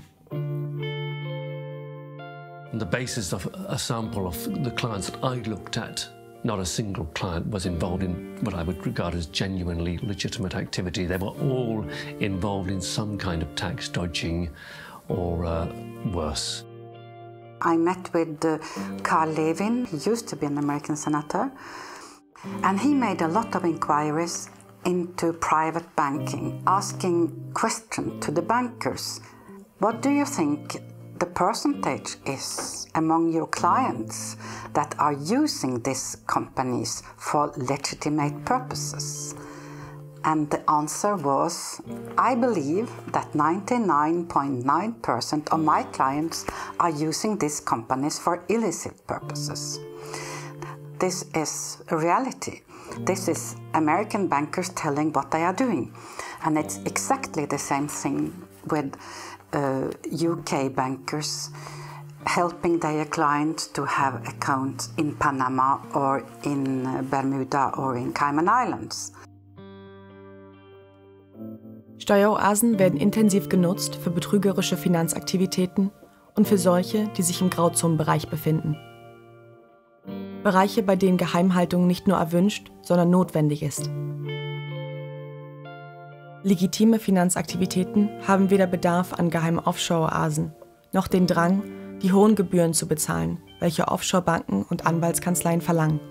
Speaker 1: On the basis of a sample of the clients that I looked at, not a single client was involved in what I would regard as genuinely legitimate activity. They were all involved in some kind of tax dodging or worse.
Speaker 18: I met with Carl Levin. He used to be an American senator, and he made a lot of inquiries into private banking, asking questions to the bankers. What do you think the percentage is among your clients that are using these companies for legitimate purposes? And the answer was, I believe that 99.9% of my clients are using these companies for illicit purposes. This is a reality. This is American bankers telling what they are doing. And it's exactly the same thing with UK bankers helping their clients to have accounts in Panama or in Bermuda or in Cayman Islands.
Speaker 2: Steueroasen werden intensiv genutzt für betrügerische Finanzaktivitäten und für solche, die sich im Grauzonenbereich befinden. Bereiche, bei denen Geheimhaltung nicht nur erwünscht, sondern notwendig ist. Legitime Finanzaktivitäten haben weder Bedarf an geheimen Offshore-Oasen, noch den Drang, die hohen Gebühren zu bezahlen, welche Offshore-Banken und Anwaltskanzleien verlangen.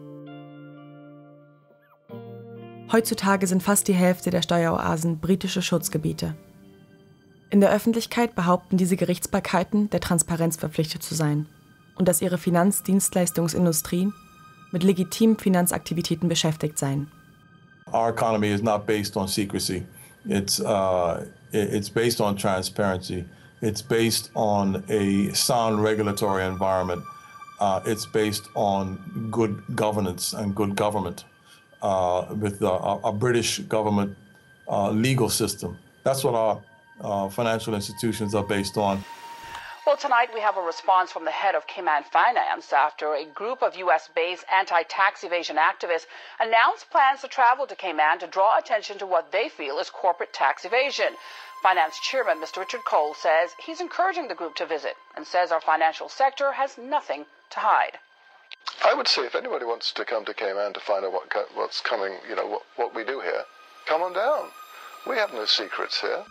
Speaker 2: Heutzutage sind fast die Hälfte der Steueroasen britische Schutzgebiete. In der Öffentlichkeit behaupten diese Gerichtsbarkeiten, der Transparenz verpflichtet zu sein und dass ihre Finanzdienstleistungsindustrie mit legitimen Finanzaktivitäten beschäftigt seien.
Speaker 5: Our economy is not based on secrecy. It's based on transparency. It's based on a sound regulatory environment. It's based on good governance and good government with a British government legal system. That's what our financial institutions are based on.
Speaker 19: Well, tonight we have a response from the head of Cayman Finance after a group of U.S.-based anti-tax evasion activists announced plans to travel to Cayman to draw attention to what they feel is corporate tax evasion. Finance Chairman Mr. Richard Cole says he's encouraging the group to visit and says our financial sector has nothing to hide.
Speaker 22: I would say if anybody wants to come to Cayman to find out what's coming, you know, what we do here, come on down. We have no secrets here.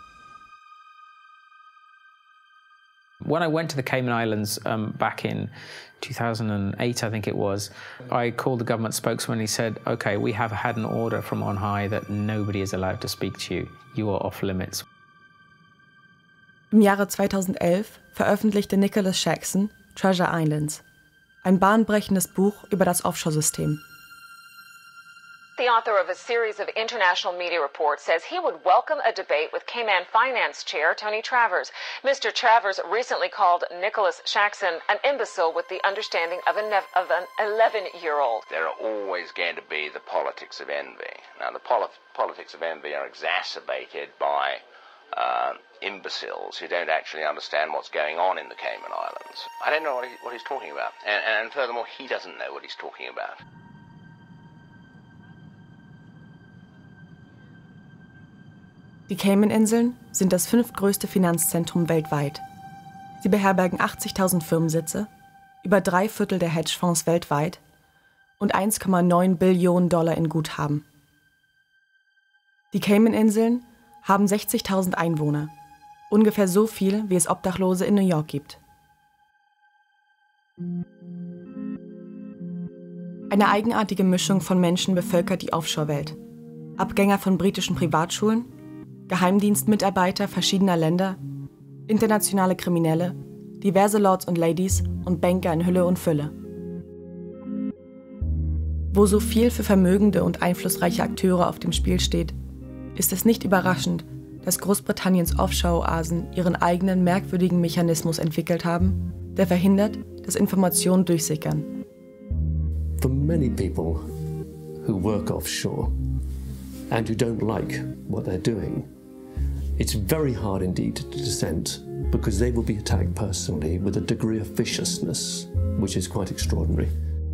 Speaker 3: When I went to the Cayman Islands back in 2008, I think it was, I called the government spokesman and he said, okay, we have had an order from on high that nobody is allowed to speak to you. You are off limits.
Speaker 2: Im Jahre 2011 veröffentlichte Nicholas Shaxson Treasure Islands, ein bahnbrechendes Buch über das Offshore-System.
Speaker 16: The author of a series of international media reports says he would welcome a debate with Cayman Finance Chair Tony Travers. Mr. Travers recently called Nicholas Shaxson an imbecile with the understanding of an 11-year-old.
Speaker 23: There are always going to be the politics of envy. Now, the politics of envy are exacerbated by imbeciles who don't actually understand what's going on in the Cayman Islands. I don't know what he's talking about. And furthermore, he doesn't know what he's talking about.
Speaker 2: Die Cayman-Inseln sind das 5. größte Finanzzentrum weltweit. Sie beherbergen 80.000 Firmensitze, über 3/4 der Hedgefonds weltweit und 1,9 Billionen $ in Guthaben. Die Cayman-Inseln haben 60.000 Einwohner, ungefähr so viel, wie es Obdachlose in New York gibt. Eine eigenartige Mischung von Menschen bevölkert die Offshore-Welt. Abgänger von britischen Privatschulen, Geheimdienstmitarbeiter verschiedener Länder, internationale Kriminelle, diverse Lords und Ladies und Banker in Hülle und Fülle. Wo so viel für vermögende und einflussreiche Akteure auf dem Spiel steht, ist es nicht überraschend, dass Großbritanniens Offshore-Oasen ihren eigenen merkwürdigen Mechanismus entwickelt haben, der verhindert, dass Informationen durchsickern.
Speaker 1: For many people who work offshore and who don't like what they're doing, it's very hard indeed to dissent because they will be attacked personally with a degree of viciousness which is quite extraordinary.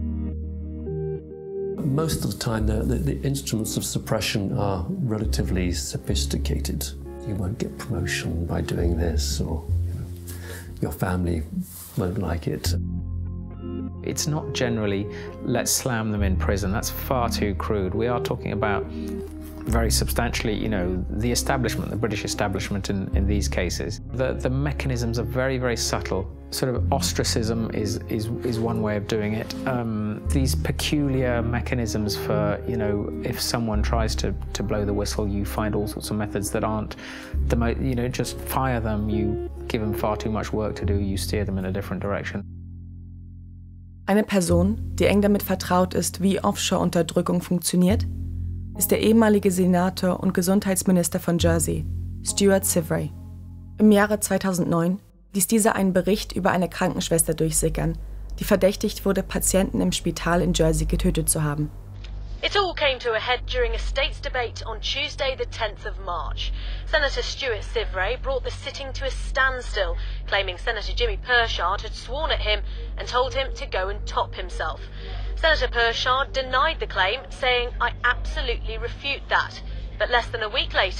Speaker 1: Most of the time the instruments of suppression are relatively sophisticated. You won't get promotion by doing this, or your family won't like it.
Speaker 3: It's not generally, let's slam them in prison. That's far too crude. We are talking about very substantially, you know, the establishment, the British establishment in these cases. The mechanisms are very, very subtle. Sort of ostracism is one way of doing it. These peculiar mechanisms for, you know, if someone tries to blow the whistle, you find all sorts of methods that aren't the most, you know, just fire them, you give them far too much work to do, you steer them in a different direction.
Speaker 2: Eine Person, die eng damit vertraut ist, wie Offshore-Unterdrückung funktioniert, ist der ehemalige Senator und Gesundheitsminister von Jersey, Stuart Sivray. Im Jahre 2009 ließ dieser einen Bericht über eine Krankenschwester durchsickern, die verdächtigt wurde, Patienten im Spital in Jersey getötet zu haben.
Speaker 24: It all came to a head during a state's debate on Tuesday, the 10th of March. Senator Stuart Sivray brought the sitting to a standstill, claiming Senator Jimmy Pershard had sworn at him and told him to go and top himself. Senator Pershard denied the claim, saying, "I absolutely refute that." But less than a week later,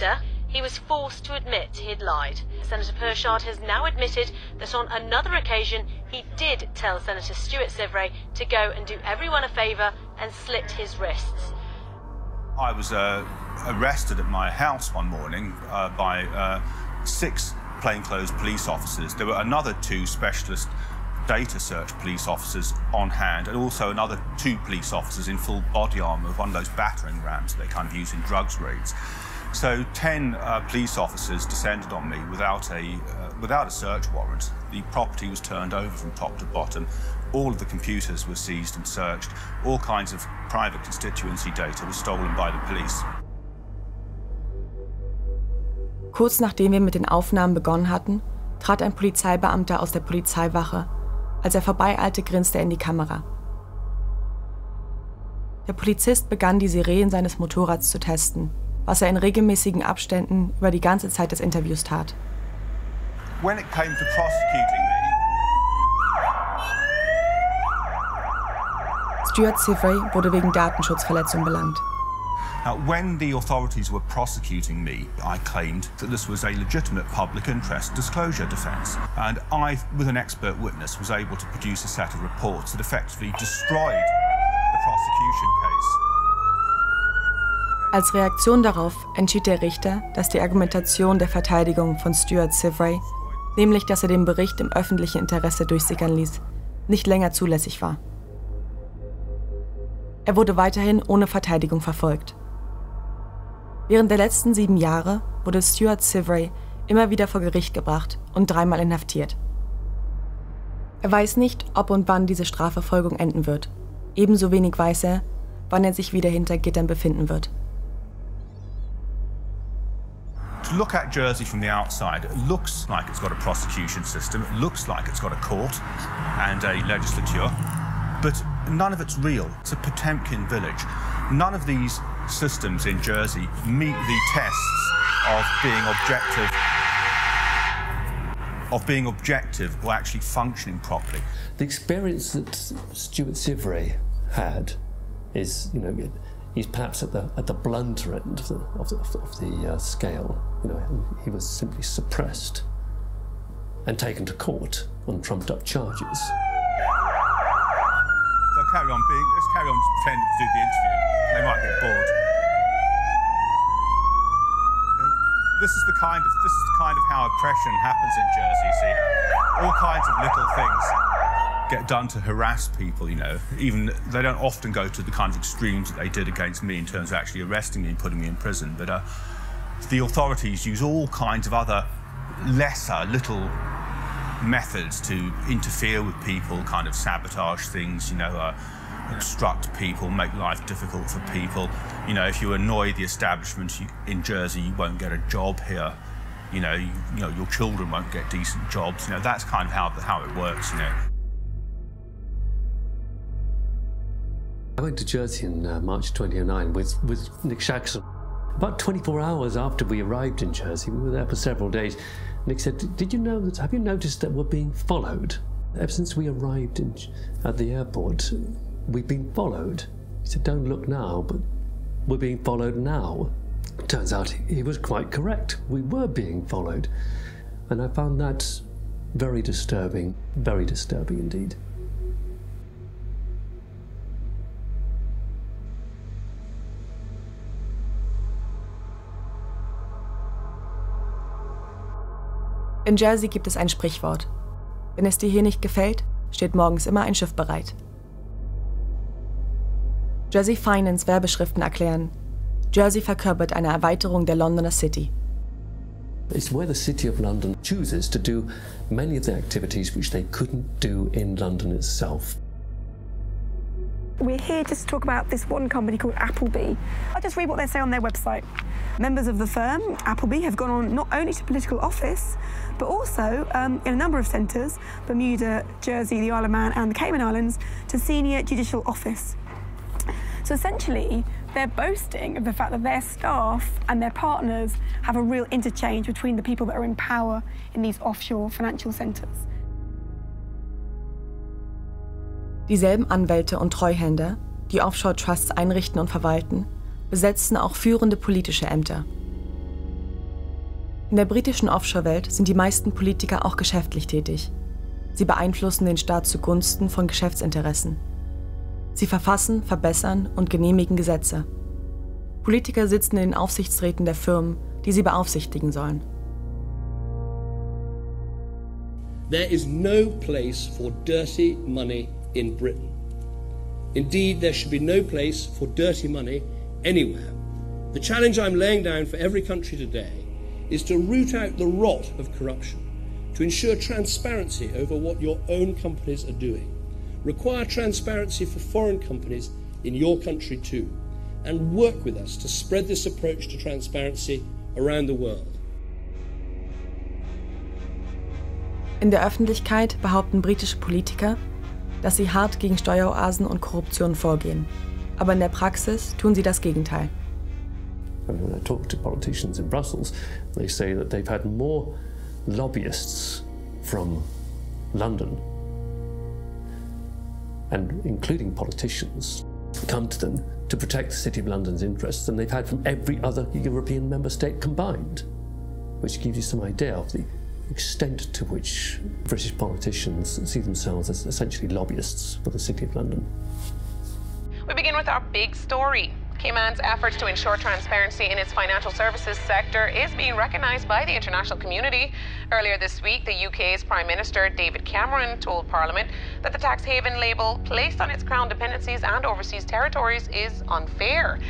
Speaker 24: he was forced to admit he'd lied. Senator Persaud has now admitted that on another occasion he did tell Senator Stuart Sivray to go and do everyone a favour and slit his wrists.
Speaker 8: I was arrested at my house one morning by 6 plainclothes police officers. There were another 2 specialist data search police officers on hand, and also another 2 police officers in full body armour, one of those battering rams they kind of use in drugs raids. So 10 police officers descended on me without a search warrant. The property was turned over from top to bottom. All of the computers were seized and searched. All kinds of private constituency data was stolen by the police.
Speaker 2: Kurz nachdem wir mit den Aufnahmen begonnen hatten, trat ein Polizeibeamter aus der Polizeiwache. Als er vorbeieilte, grinste er in die Kamera. Der Polizist begann, die Sirenen seines Motorrads zu testen, was er in regelmäßigen Abständen über die ganze Zeit des Interviews tat.
Speaker 8: When it came to prosecuting me,
Speaker 2: Stuart Sivray wurde wegen Datenschutzverletzung belangt.
Speaker 8: Now, when the authorities were prosecuting me, I claimed that this was a legitimate public interest disclosure defence. And I, with an expert witness, was able to produce a set of reports that effectively destroyed the prosecution case.
Speaker 2: Als Reaktion darauf entschied der Richter, dass die Argumentation der Verteidigung von Stuart Sivray, nämlich dass er den Bericht im öffentlichen Interesse durchsickern ließ, nicht länger zulässig war. Er wurde weiterhin ohne Verteidigung verfolgt. Während der letzten 7 Jahre wurde Stuart Sivray immer wieder vor Gericht gebracht und 3-mal inhaftiert. Er weiß nicht, ob und wann diese Strafverfolgung enden wird. Ebenso wenig weiß er, wann er sich wieder hinter Gittern befinden wird.
Speaker 8: To look at Jersey from the outside, it looks like it's got a prosecution system, it looks like it's got a court and a legislature, but none of it's real. It's a Potemkin village. None of these systems in Jersey meet the tests of being objective or actually functioning properly.
Speaker 1: The experience that Stuart Sivray had is, he's perhaps at the blunter end of the scale. He was simply suppressed and taken to court on trumped-up charges.
Speaker 8: Let's carry on pretending to do the interview. They might get bored. This is the kind of how oppression happens in Jersey, you see. All kinds of little things get done to harass people, Even they don't often go to the kind of extremes that they did against me in terms of actually arresting me and putting me in prison. But the authorities use all kinds of other lesser little methods to interfere with people, kind of sabotage things, obstruct people, make life difficult for people. If you annoy the establishment in Jersey, you won't get a job here. Your children won't get decent jobs. That's kind of how it works.
Speaker 1: I went to Jersey in March 2009 with Nick Shaxson. About 24 hours after we arrived in Jersey, we were there for several days. Nick said, have you noticed that we're being followed? Ever since we arrived at the airport, we've been followed. He said, don't look now, but we're being followed now. Turns out he was quite correct. We were being followed. And I found that very disturbing indeed.
Speaker 2: In Jersey gibt es ein Sprichwort. Wenn es dir hier nicht gefällt, steht morgens immer ein Schiff bereit. Jersey Finance Werbeschriften erklären, Jersey verkörpert eine Erweiterung der Londoner City.
Speaker 1: It's where the City of London chooses to do many of the activities which they couldn't do in London itself.
Speaker 10: We're here just to talk about this one company called Appleby. I'll just read what they say on their website. Members of the firm, Appleby, have gone on not only to political office, but also in a number of centres, Bermuda, Jersey, the Isle of Man and the Cayman Islands, to senior judicial office. So essentially, they're boasting of the fact that their staff and their partners have a real interchange between the people that are in power in these offshore financial centres.
Speaker 2: Dieselben Anwälte und Treuhänder, die Offshore-Trusts einrichten und verwalten, besetzen auch führende politische Ämter. In der britischen Offshore-Welt sind die meisten Politiker auch geschäftlich tätig. Sie beeinflussen den Staat zugunsten von Geschäftsinteressen. Sie verfassen, verbessern und genehmigen Gesetze. Politiker sitzen in den Aufsichtsräten der Firmen, die sie beaufsichtigen sollen.
Speaker 11: There is no place for dirty money in Britain. Indeed, there should be no place for dirty money anywhere. The challenge I'm laying down for every country today is to root out the rot of corruption, to ensure transparency over what your own companies are doing, require transparency for foreign companies in your country too, and work with us to spread this approach to transparency around the world.
Speaker 2: In der Öffentlichkeit behaupten britische Politiker, dass sie hart gegen Steueroasen und Korruption vorgehen. Aber in der Praxis tun sie das Gegenteil.
Speaker 1: And when I talk to politicians in Brussels, they say that they've had more lobbyists from London, and including politicians, come to them to protect the City of London's interests than they've had from every other European member state combined, which gives you some idea of the extent to which British politicians see themselves as essentially lobbyists for the City of London.
Speaker 16: We begin with our big story. Cayman's efforts to ensure transparency in its financial services sector is being recognised by the international community. Earlier this week, the UK's Prime Minister David Cameron told Parliament that the tax haven label placed on its crown dependencies and overseas territories is unfair.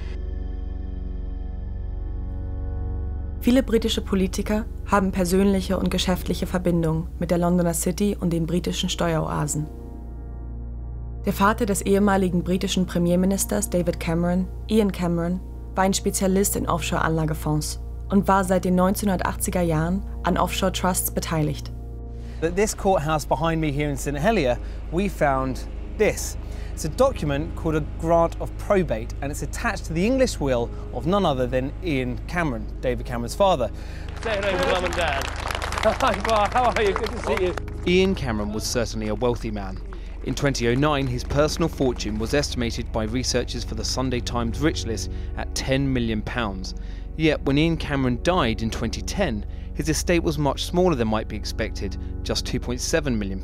Speaker 2: Viele britische Politiker haben persönliche und geschäftliche Verbindungen mit der Londoner City und den britischen Steueroasen. Der Vater des ehemaligen britischen Premierministers David Cameron, Ian Cameron, war ein Spezialist in Offshore-Anlagefonds und war seit den 1980er Jahren an Offshore-Trusts beteiligt.
Speaker 12: At this courthouse behind me here in St Helier, we found this. It's a document called a grant of probate, and it's attached to the English will of none other than Ian Cameron, David Cameron's father.
Speaker 13: Say hello to Mum and Dad. Hi, Bar, how are you? Good to see you.
Speaker 14: Ian Cameron was certainly a wealthy man. In 2009, his personal fortune was estimated by researchers for the Sunday Times Rich List at £10 million. Yet when Ian Cameron died in 2010, his estate was much smaller than might be expected, just £2.7 million.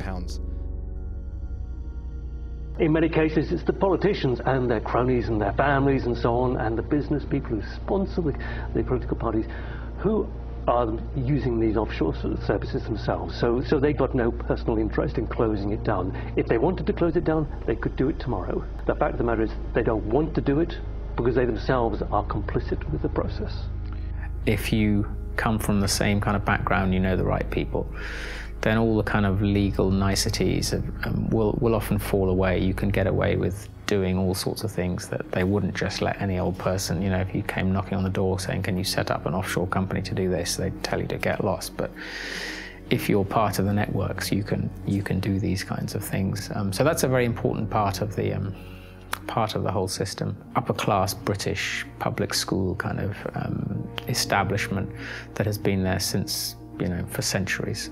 Speaker 15: In many cases, it's the politicians and their cronies and their families and so on, and the business people who sponsor the political parties who are using these offshore services themselves. So they've got no personal interest in closing it down. If they wanted to close it down, they could do it tomorrow. The fact of the matter is they don't want to do it because they themselves are complicit with the process.
Speaker 3: If you come from the same kind of background, you know the right people, then all the kind of legal niceties will often fall away. You can get away with doing all sorts of things that they wouldn't just let any old person, you know, if you came knocking on the door saying, can you set up an offshore company to do this, they'd tell you to get lost. But if you're part of the networks, you can do these kinds of things. So that's a very important part of the whole system. Upper class British public school kind of establishment that has been there since, you know, for centuries.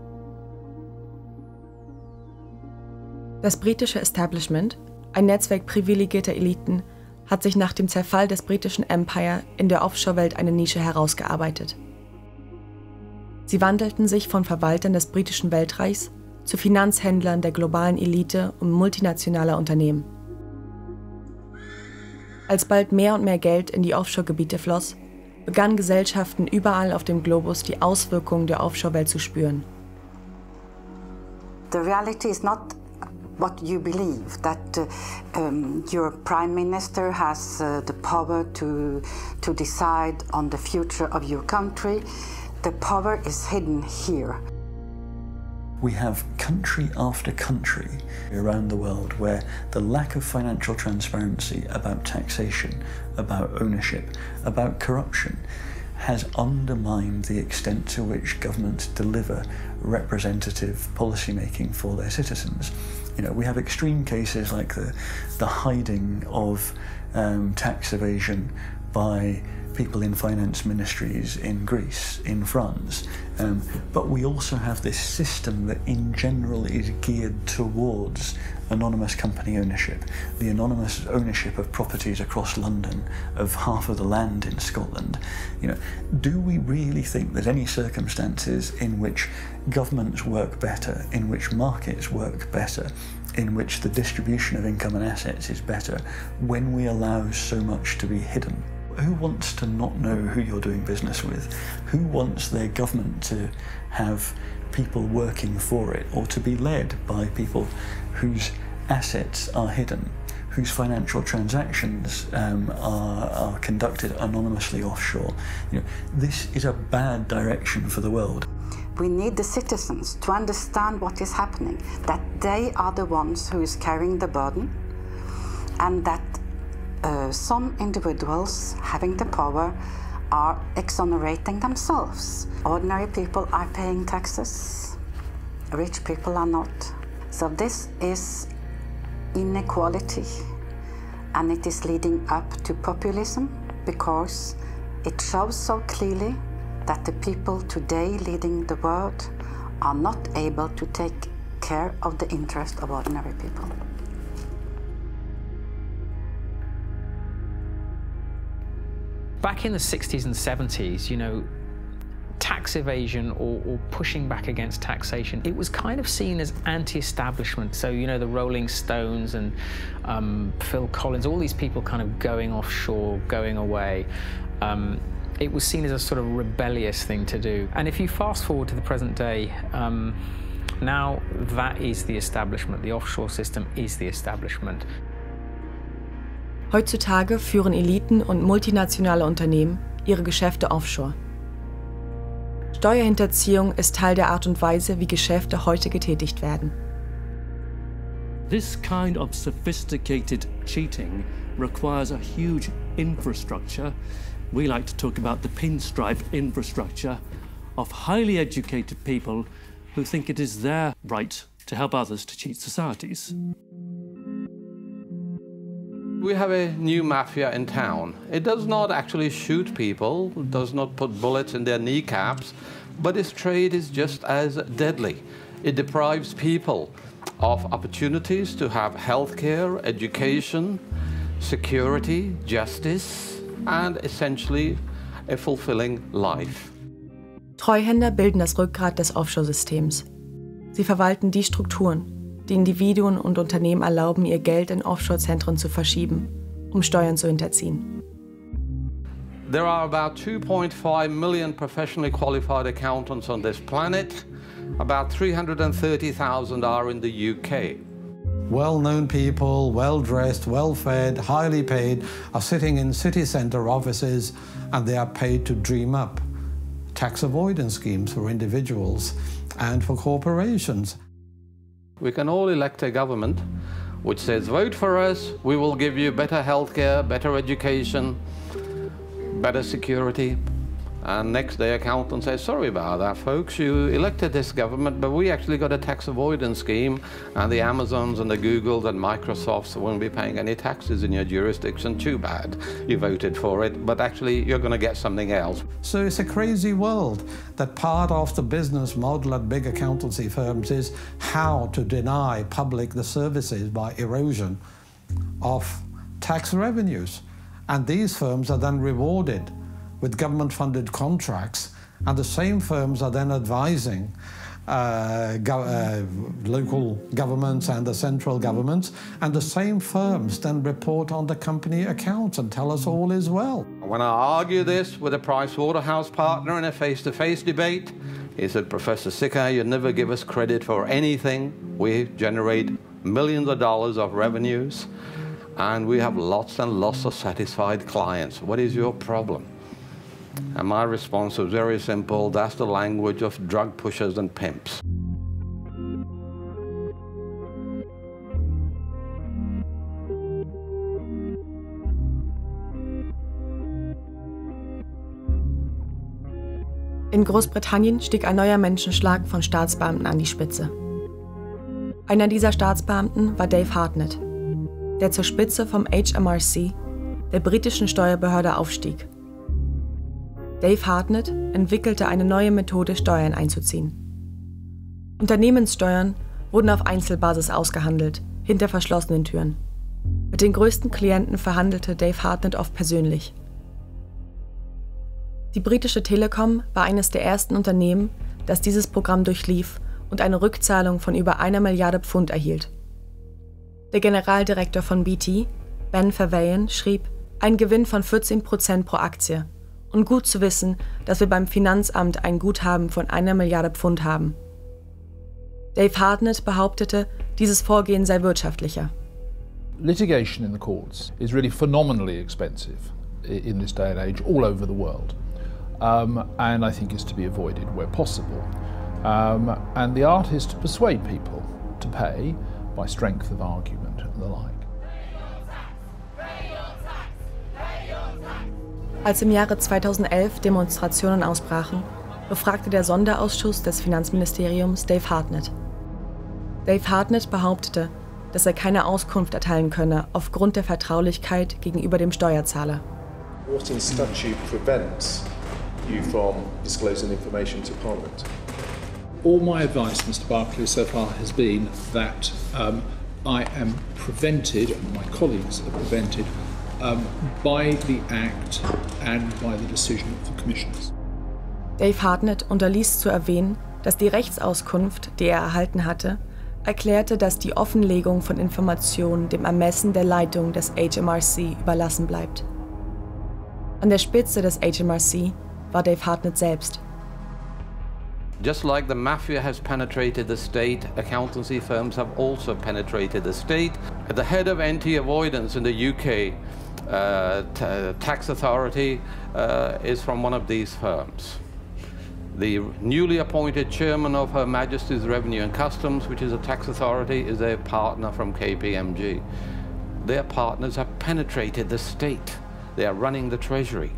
Speaker 2: Das britische Establishment, ein Netzwerk privilegierter Eliten, hat sich nach dem Zerfall des britischen Empire in der Offshore-Welt eine Nische herausgearbeitet. Sie wandelten sich von Verwaltern des britischen Weltreichs zu Finanzhändlern der globalen Elite und multinationaler Unternehmen. Als bald mehr und mehr Geld in die Offshore-Gebiete floss, begannen Gesellschaften überall auf dem Globus die Auswirkungen der Offshore-Welt zu spüren.
Speaker 18: The reality is not what you believe, that your prime minister has the power to decide on the future of your country. The power is hidden here.
Speaker 7: We have country after country around the world where the lack of financial transparency about taxation, about ownership, about corruption has undermined the extent to which governments deliver representative policymaking for their citizens. You know, we have extreme cases like the hiding of tax evasion by people in finance ministries in Greece, in France, but we also have this system that in general is geared towards anonymous company ownership, the anonymous ownership of properties across London, of half of the land in Scotland. Do we really think there's any circumstances in which governments work better, in which markets work better, in which the distribution of income and assets is better when we allow so much to be hidden? Who wants to not know who you're doing business with? Who wants their government to have people working for it, or to be led by people whose assets are hidden, whose financial transactions are conducted anonymously offshore? This is a bad direction for the world.
Speaker 18: We need the citizens to understand what is happening, that they are the ones who is carrying the burden, and that some individuals having the power are exonerating themselves. Ordinary people are paying taxes, rich people are not. So this is inequality, and it is leading up to populism, because it shows so clearly that the people today leading the world are not able to take care of the interest of ordinary people.
Speaker 3: Back in the 60s and 70s, tax evasion or pushing back against taxation, it was kind of seen as anti-establishment. So, the Rolling Stones and Phil Collins, all these people kind of going offshore, going away. It was seen as a sort of rebellious thing to do. And if you fast forward to the present day, now that is the establishment. The offshore system is the establishment.
Speaker 2: Heutzutage führen Eliten und multinationale Unternehmen ihre Geschäfte offshore. Steuerhinterziehung ist Teil der Art und Weise, wie Geschäfte heute getätigt werden.
Speaker 15: This kind of sophisticated cheating requires a huge infrastructure. We like to talk about the pinstripe infrastructure of highly educated people who think it is their right to help others to cheat societies.
Speaker 6: We have a new mafia in town. It does not actually shoot people, does not put bullets in their kneecaps, but its trade is just as deadly. It deprives people of opportunities to have healthcare, education, security, justice, and essentially a fulfilling life.
Speaker 2: Treuhänder bilden das Rückgrat des Offshore-Systems. Sie verwalten die Strukturen, die Individuen und Unternehmen erlauben, ihr Geld in Offshore-Zentren zu verschieben, um Steuern zu hinterziehen.
Speaker 6: There are about 2.5 million professionally qualified accountants on this planet. About 330,000 are in the UK.
Speaker 9: Well-known people, well-dressed, well-fed, highly paid, are sitting in city centre offices, and they are paid to dream up tax avoidance schemes for individuals and for corporations.
Speaker 6: We can all elect a government which says, vote for us, we will give you better healthcare, better education, better security. And next day accountant says, sorry about that, folks, you elected this government, but we actually got a tax avoidance scheme, and the Amazons and the Googles and Microsofts won't be paying any taxes in your jurisdiction. Too bad. You voted for it, but actually you're going to get something else.
Speaker 9: So it's a crazy world that part of the business model at big accountancy firms is how to deny public the services by erosion of tax revenues. And these firms are then rewarded with government-funded contracts, and the same firms are then advising local governments and the central governments, and the same firms then report on the company accounts and tell us all is well.
Speaker 6: When I argue this with a Pricewaterhouse partner in a face-to-face debate, he said, Professor Sicker, you never give us credit for anything. We generate millions of dollars of revenues, and we have lots and lots of satisfied clients. What is your problem? And my response was very simple: that's the language of drug pushers and pimps.
Speaker 2: In Großbritannien stieg ein neuer Menschenschlag von Staatsbeamten an die Spitze. Einer dieser Staatsbeamten war Dave Hartnett, der zur Spitze vom HMRC, der britischen Steuerbehörde, aufstieg. Dave Hartnett entwickelte eine neue Methode, Steuern einzuziehen. Unternehmenssteuern wurden auf Einzelbasis ausgehandelt, hinter verschlossenen Türen. Mit den größten Klienten verhandelte Dave Hartnett oft persönlich. Die britische Telekom war eines der ersten Unternehmen, das dieses Programm durchlief und eine Rückzahlung von über 1 Milliarde Pfund erhielt. Der Generaldirektor von BT, Ben Verweyen, schrieb, ein Gewinn von 14% pro Aktie. Und gut zu wissen, dass wir beim Finanzamt ein Guthaben von 1 Milliarde Pfund haben. Dave Hartnett behauptete, dieses Vorgehen sei wirtschaftlicher.
Speaker 4: Litigation in the courts is really phenomenally expensive in this day and age all over the world. And I think is to be avoided where possible. And the art is to persuade people to pay by strength of argument and the like.
Speaker 2: Als im Jahre 2011 Demonstrationen ausbrachen, befragte der Sonderausschuss des Finanzministeriums Dave Hartnett. Dave Hartnett behauptete, dass er keine Auskunft erteilen könne aufgrund der Vertraulichkeit gegenüber dem Steuerzahler.
Speaker 17: What in statute prevents you from disclosing information to Parliament?
Speaker 20: All my advice, Mr. Barclay, so far has been that I am prevented, and my colleagues are prevented, by the Act and by the decision of the Commissioners.
Speaker 2: Dave Hartnett unterließ zu erwähnen, dass die Rechtsauskunft, die er erhalten hatte, erklärte, dass die Offenlegung von Informationen dem Ermessen der Leitung des HMRC überlassen bleibt. An der Spitze des HMRC war Dave Hartnett selbst.
Speaker 6: Just like the mafia has penetrated the state, accountancy firms have also penetrated the state. At the head of anti-avoidance in the UK, tax authority is from one of these firms. The newly appointed chairman of Her Majesty's Revenue and Customs, which is a tax authority, is a partner from KPMG. Their partners have penetrated the state. They are running the treasury.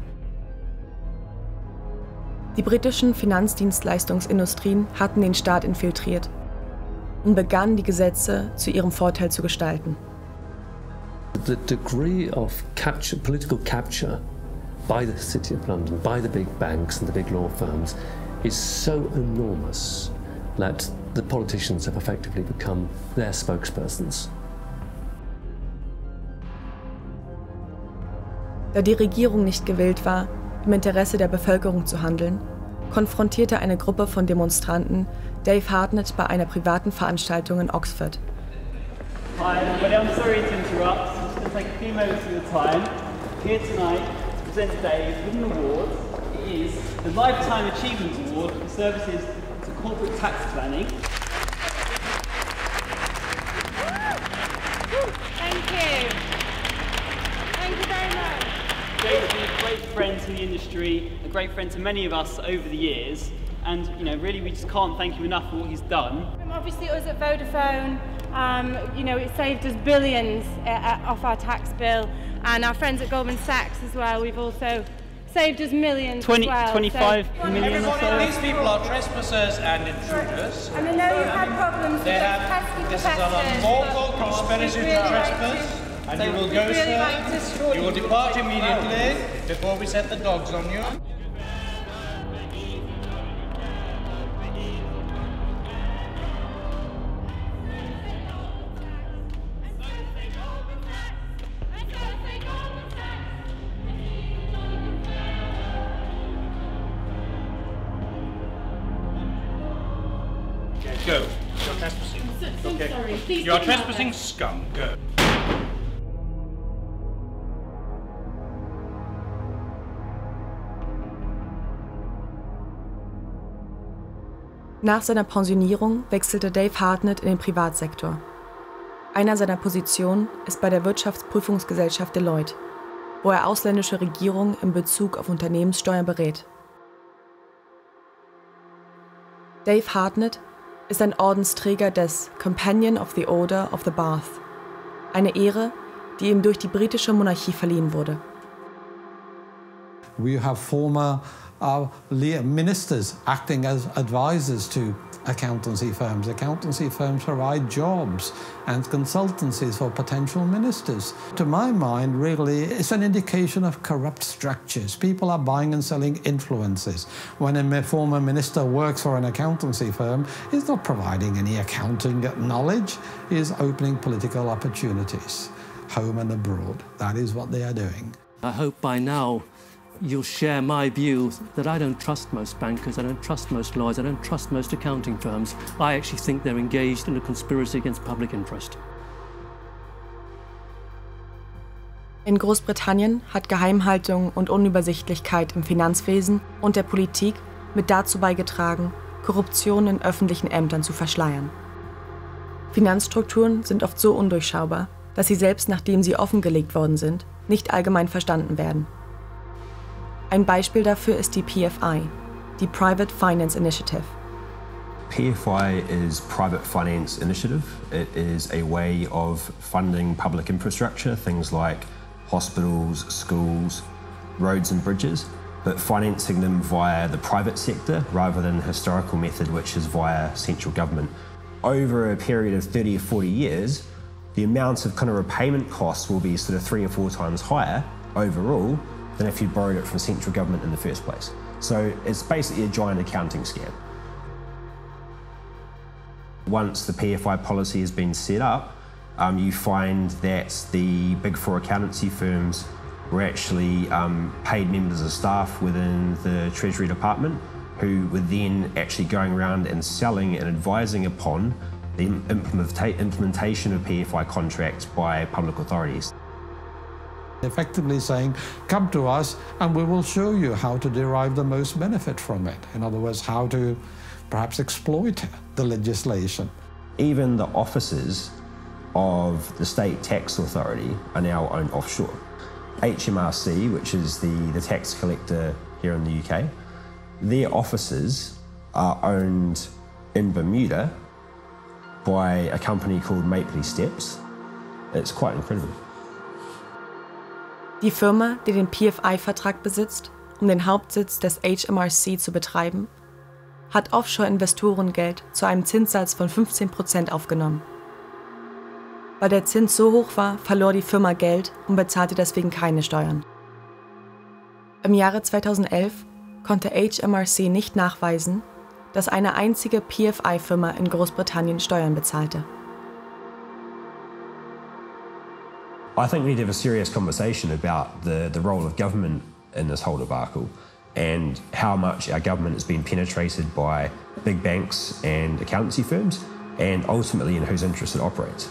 Speaker 2: Die britischen Finanzdienstleistungsindustrien hatten den Staat infiltriert und begannen, die Gesetze zu ihrem Vorteil zu gestalten.
Speaker 1: The degree of political capture by the City of London, by the big banks and the big law firms is so enormous that the politicians have effectively become their spokespersons.
Speaker 2: Da die Regierung nicht gewillt war, im Interesse der Bevölkerung zu handeln, konfrontierte eine Gruppe von Demonstranten Dave Hartnett bei einer privaten Veranstaltung in Oxford.
Speaker 21: Hi everybody, I'm sorry to interrupt. I'm just going to take a few moments of your time. Here tonight to present Dave with an award. It is the Lifetime Achievement Award for services to corporate tax planning.
Speaker 25: Thank you. Thank you very much.
Speaker 21: Dave's been a great friend to the industry, a great friend to many of us over the years, and really we just can't thank him enough for what he's done.
Speaker 25: Obviously us at Vodafone, it saved us billions off our tax bill, and our friends at Goldman Sachs as well, we've also saved us millions
Speaker 21: 25 million or so.
Speaker 26: These people are trespassers and intruders.
Speaker 25: And I know you've had problems with pesky
Speaker 26: This is an unlawful conspiracy to trespass. And you will go, sir. You will depart immediately before we set the dogs on you. Go. You're trespassing.
Speaker 25: So sorry. Please
Speaker 26: You are trespassing, scum. Go.
Speaker 2: Nach seiner Pensionierung wechselte Dave Hartnett in den Privatsektor. Einer seiner Positionen ist bei der Wirtschaftsprüfungsgesellschaft Deloitte, wo er ausländische Regierungen in Bezug auf Unternehmenssteuern berät. Dave Hartnett ist ein Ordensträger des Companion of the Order of the Bath, eine Ehre, die ihm durch die britische Monarchie verliehen wurde.
Speaker 9: We have former ministers acting as advisors to accountancy firms. Accountancy firms provide jobs and consultancies for potential ministers. To my mind, really, it's an indication of corrupt structures. People are buying and selling influences. When a former minister works for an accountancy firm, he's not providing any accounting knowledge. He's opening political opportunities, home and abroad. That is what they are doing.
Speaker 15: I hope by now you'll share my view that I don't trust most bankers, I don't trust most lawyers, I don't trust most accounting firms. I actually think they're engaged in a conspiracy against public interest.
Speaker 2: In Großbritannien hat Geheimhaltung und Unübersichtlichkeit im Finanzwesen und der Politik mit dazu beigetragen, Korruption in öffentlichen Ämtern zu verschleiern. Finanzstrukturen sind oft so undurchschaubar, dass sie selbst nachdem sie offengelegt worden sind, nicht allgemein verstanden werden. Ein Beispiel dafür ist die PFI, die Private Finance Initiative.
Speaker 5: PFI is Private Finance Initiative. It is a way of funding public infrastructure, things like hospitals, schools, roads and bridges, but financing them via the private sector rather than the historical method, which is via central government. Over a period of 30 or 40 years, the amount of kind of repayment costs will be sort of 3 or 4 times higher overall than if you borrowed it from central government in the first place. So it's basically a giant accounting scam. Once the PFI policy has been set up, you find that the Big Four accountancy firms were actually paid members of staff within the Treasury Department who were then actually going around and selling and advising upon the implementation of PFI contracts by public authorities.
Speaker 9: Effectively saying, come to us and we will show you how to derive the most benefit from it. In other words, how to perhaps exploit the legislation.
Speaker 5: Even the offices of the state tax authority are now owned offshore. HMRC, which is the tax collector here in the UK, their offices are owned in Bermuda by a company called Mapley Steps. It's quite incredible.
Speaker 2: Die Firma, die den PFI-Vertrag besitzt, um den Hauptsitz des HMRC zu betreiben, hat Offshore-Investorengeld zu einem Zinssatz von 15% aufgenommen. Weil der Zins so hoch war, verlor die Firma Geld und bezahlte deswegen keine Steuern. Im Jahre 2011 konnte HMRC nicht nachweisen, dass eine einzige PFI-Firma in Großbritannien Steuern bezahlte.
Speaker 5: I think we need to have a serious conversation about the role of government in this whole debacle and how much our government has been penetrated by big banks and accountancy firms and ultimately in whose interest it operates.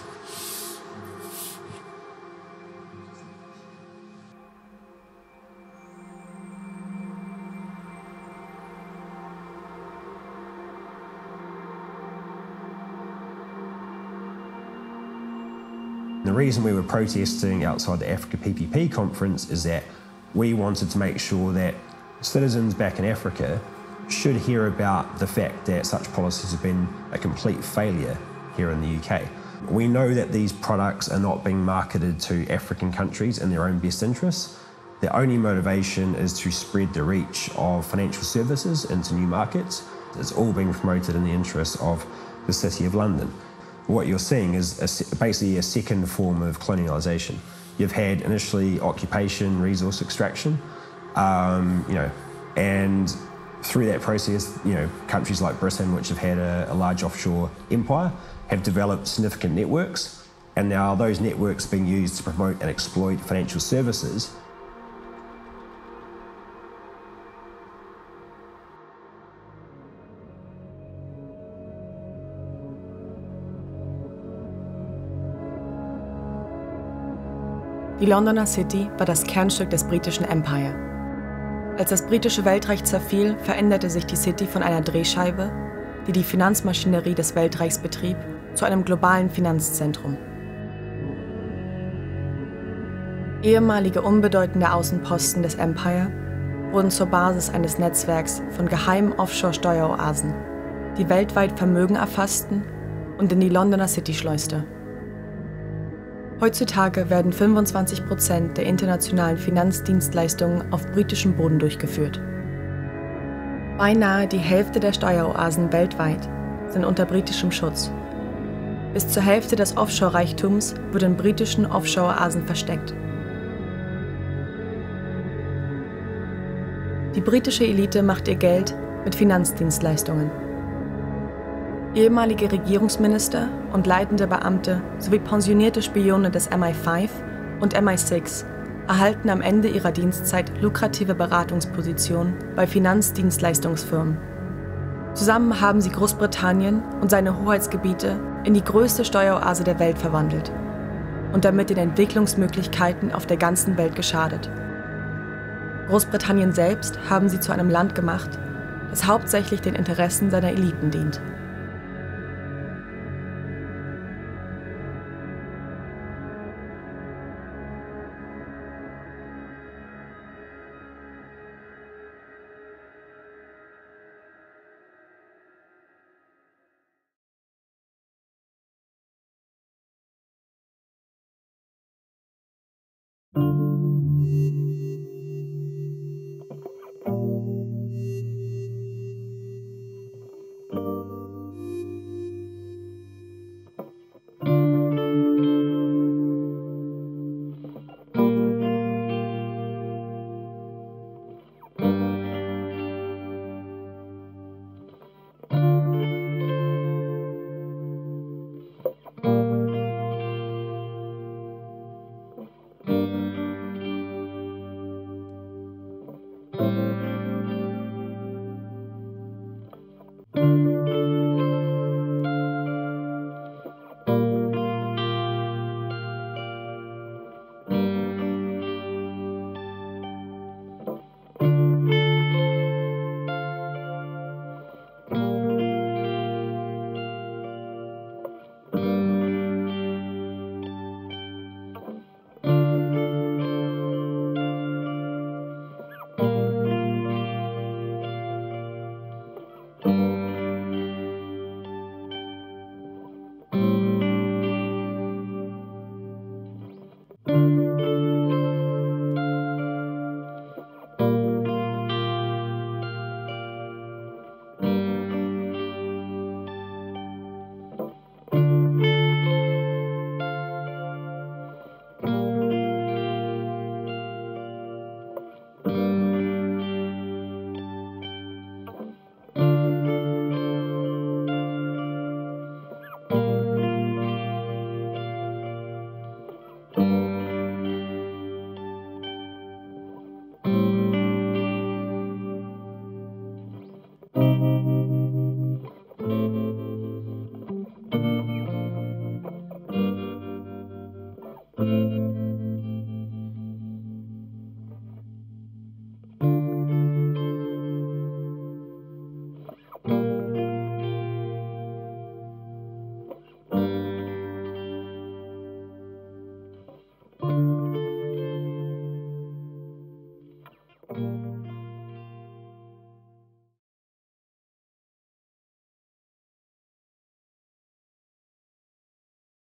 Speaker 5: The reason we were protesting outside the Africa PPP conference is that we wanted to make sure that citizens back in Africa should hear about the fact that such policies have been a complete failure here in the UK. We know that these products are not being marketed to African countries in their own best interests. Their only motivation is to spread the reach of financial services into new markets. It's all being promoted in the interest of the City of London. What you're seeing is basically a second form of colonialisation. You've had initially occupation, resource extraction, and through that process, countries like Britain, which have had a large offshore empire, have developed significant networks, and now those networks are being used to promote and exploit financial services.
Speaker 2: Die Londoner City war das Kernstück des britischen Empire. Als das britische Weltreich zerfiel, veränderte sich die City von einer Drehscheibe, die die Finanzmaschinerie des Weltreichs betrieb, zu einem globalen Finanzzentrum. Ehemalige unbedeutende Außenposten des Empire wurden zur Basis eines Netzwerks von geheimen Offshore-Steueroasen, die weltweit Vermögen erfassten und in die Londoner City schleuste. Heutzutage werden 25% der internationalen Finanzdienstleistungen auf britischem Boden durchgeführt. Beinahe die Hälfte der Steueroasen weltweit sind unter britischem Schutz. Bis zur Hälfte des Offshore-Reichtums wird in britischen Offshore-Oasen versteckt. Die britische Elite macht ihr Geld mit Finanzdienstleistungen. Ehemalige Regierungsminister und leitende Beamte sowie pensionierte Spione des MI5 und MI6 erhalten am Ende ihrer Dienstzeit lukrative Beratungspositionen bei Finanzdienstleistungsfirmen. Zusammen haben sie Großbritannien und seine Hoheitsgebiete in die größte Steueroase der Welt verwandelt und damit den Entwicklungsmöglichkeiten auf der ganzen Welt geschadet. Großbritannien selbst haben sie zu einem Land gemacht, das hauptsächlich den Interessen seiner Eliten dient.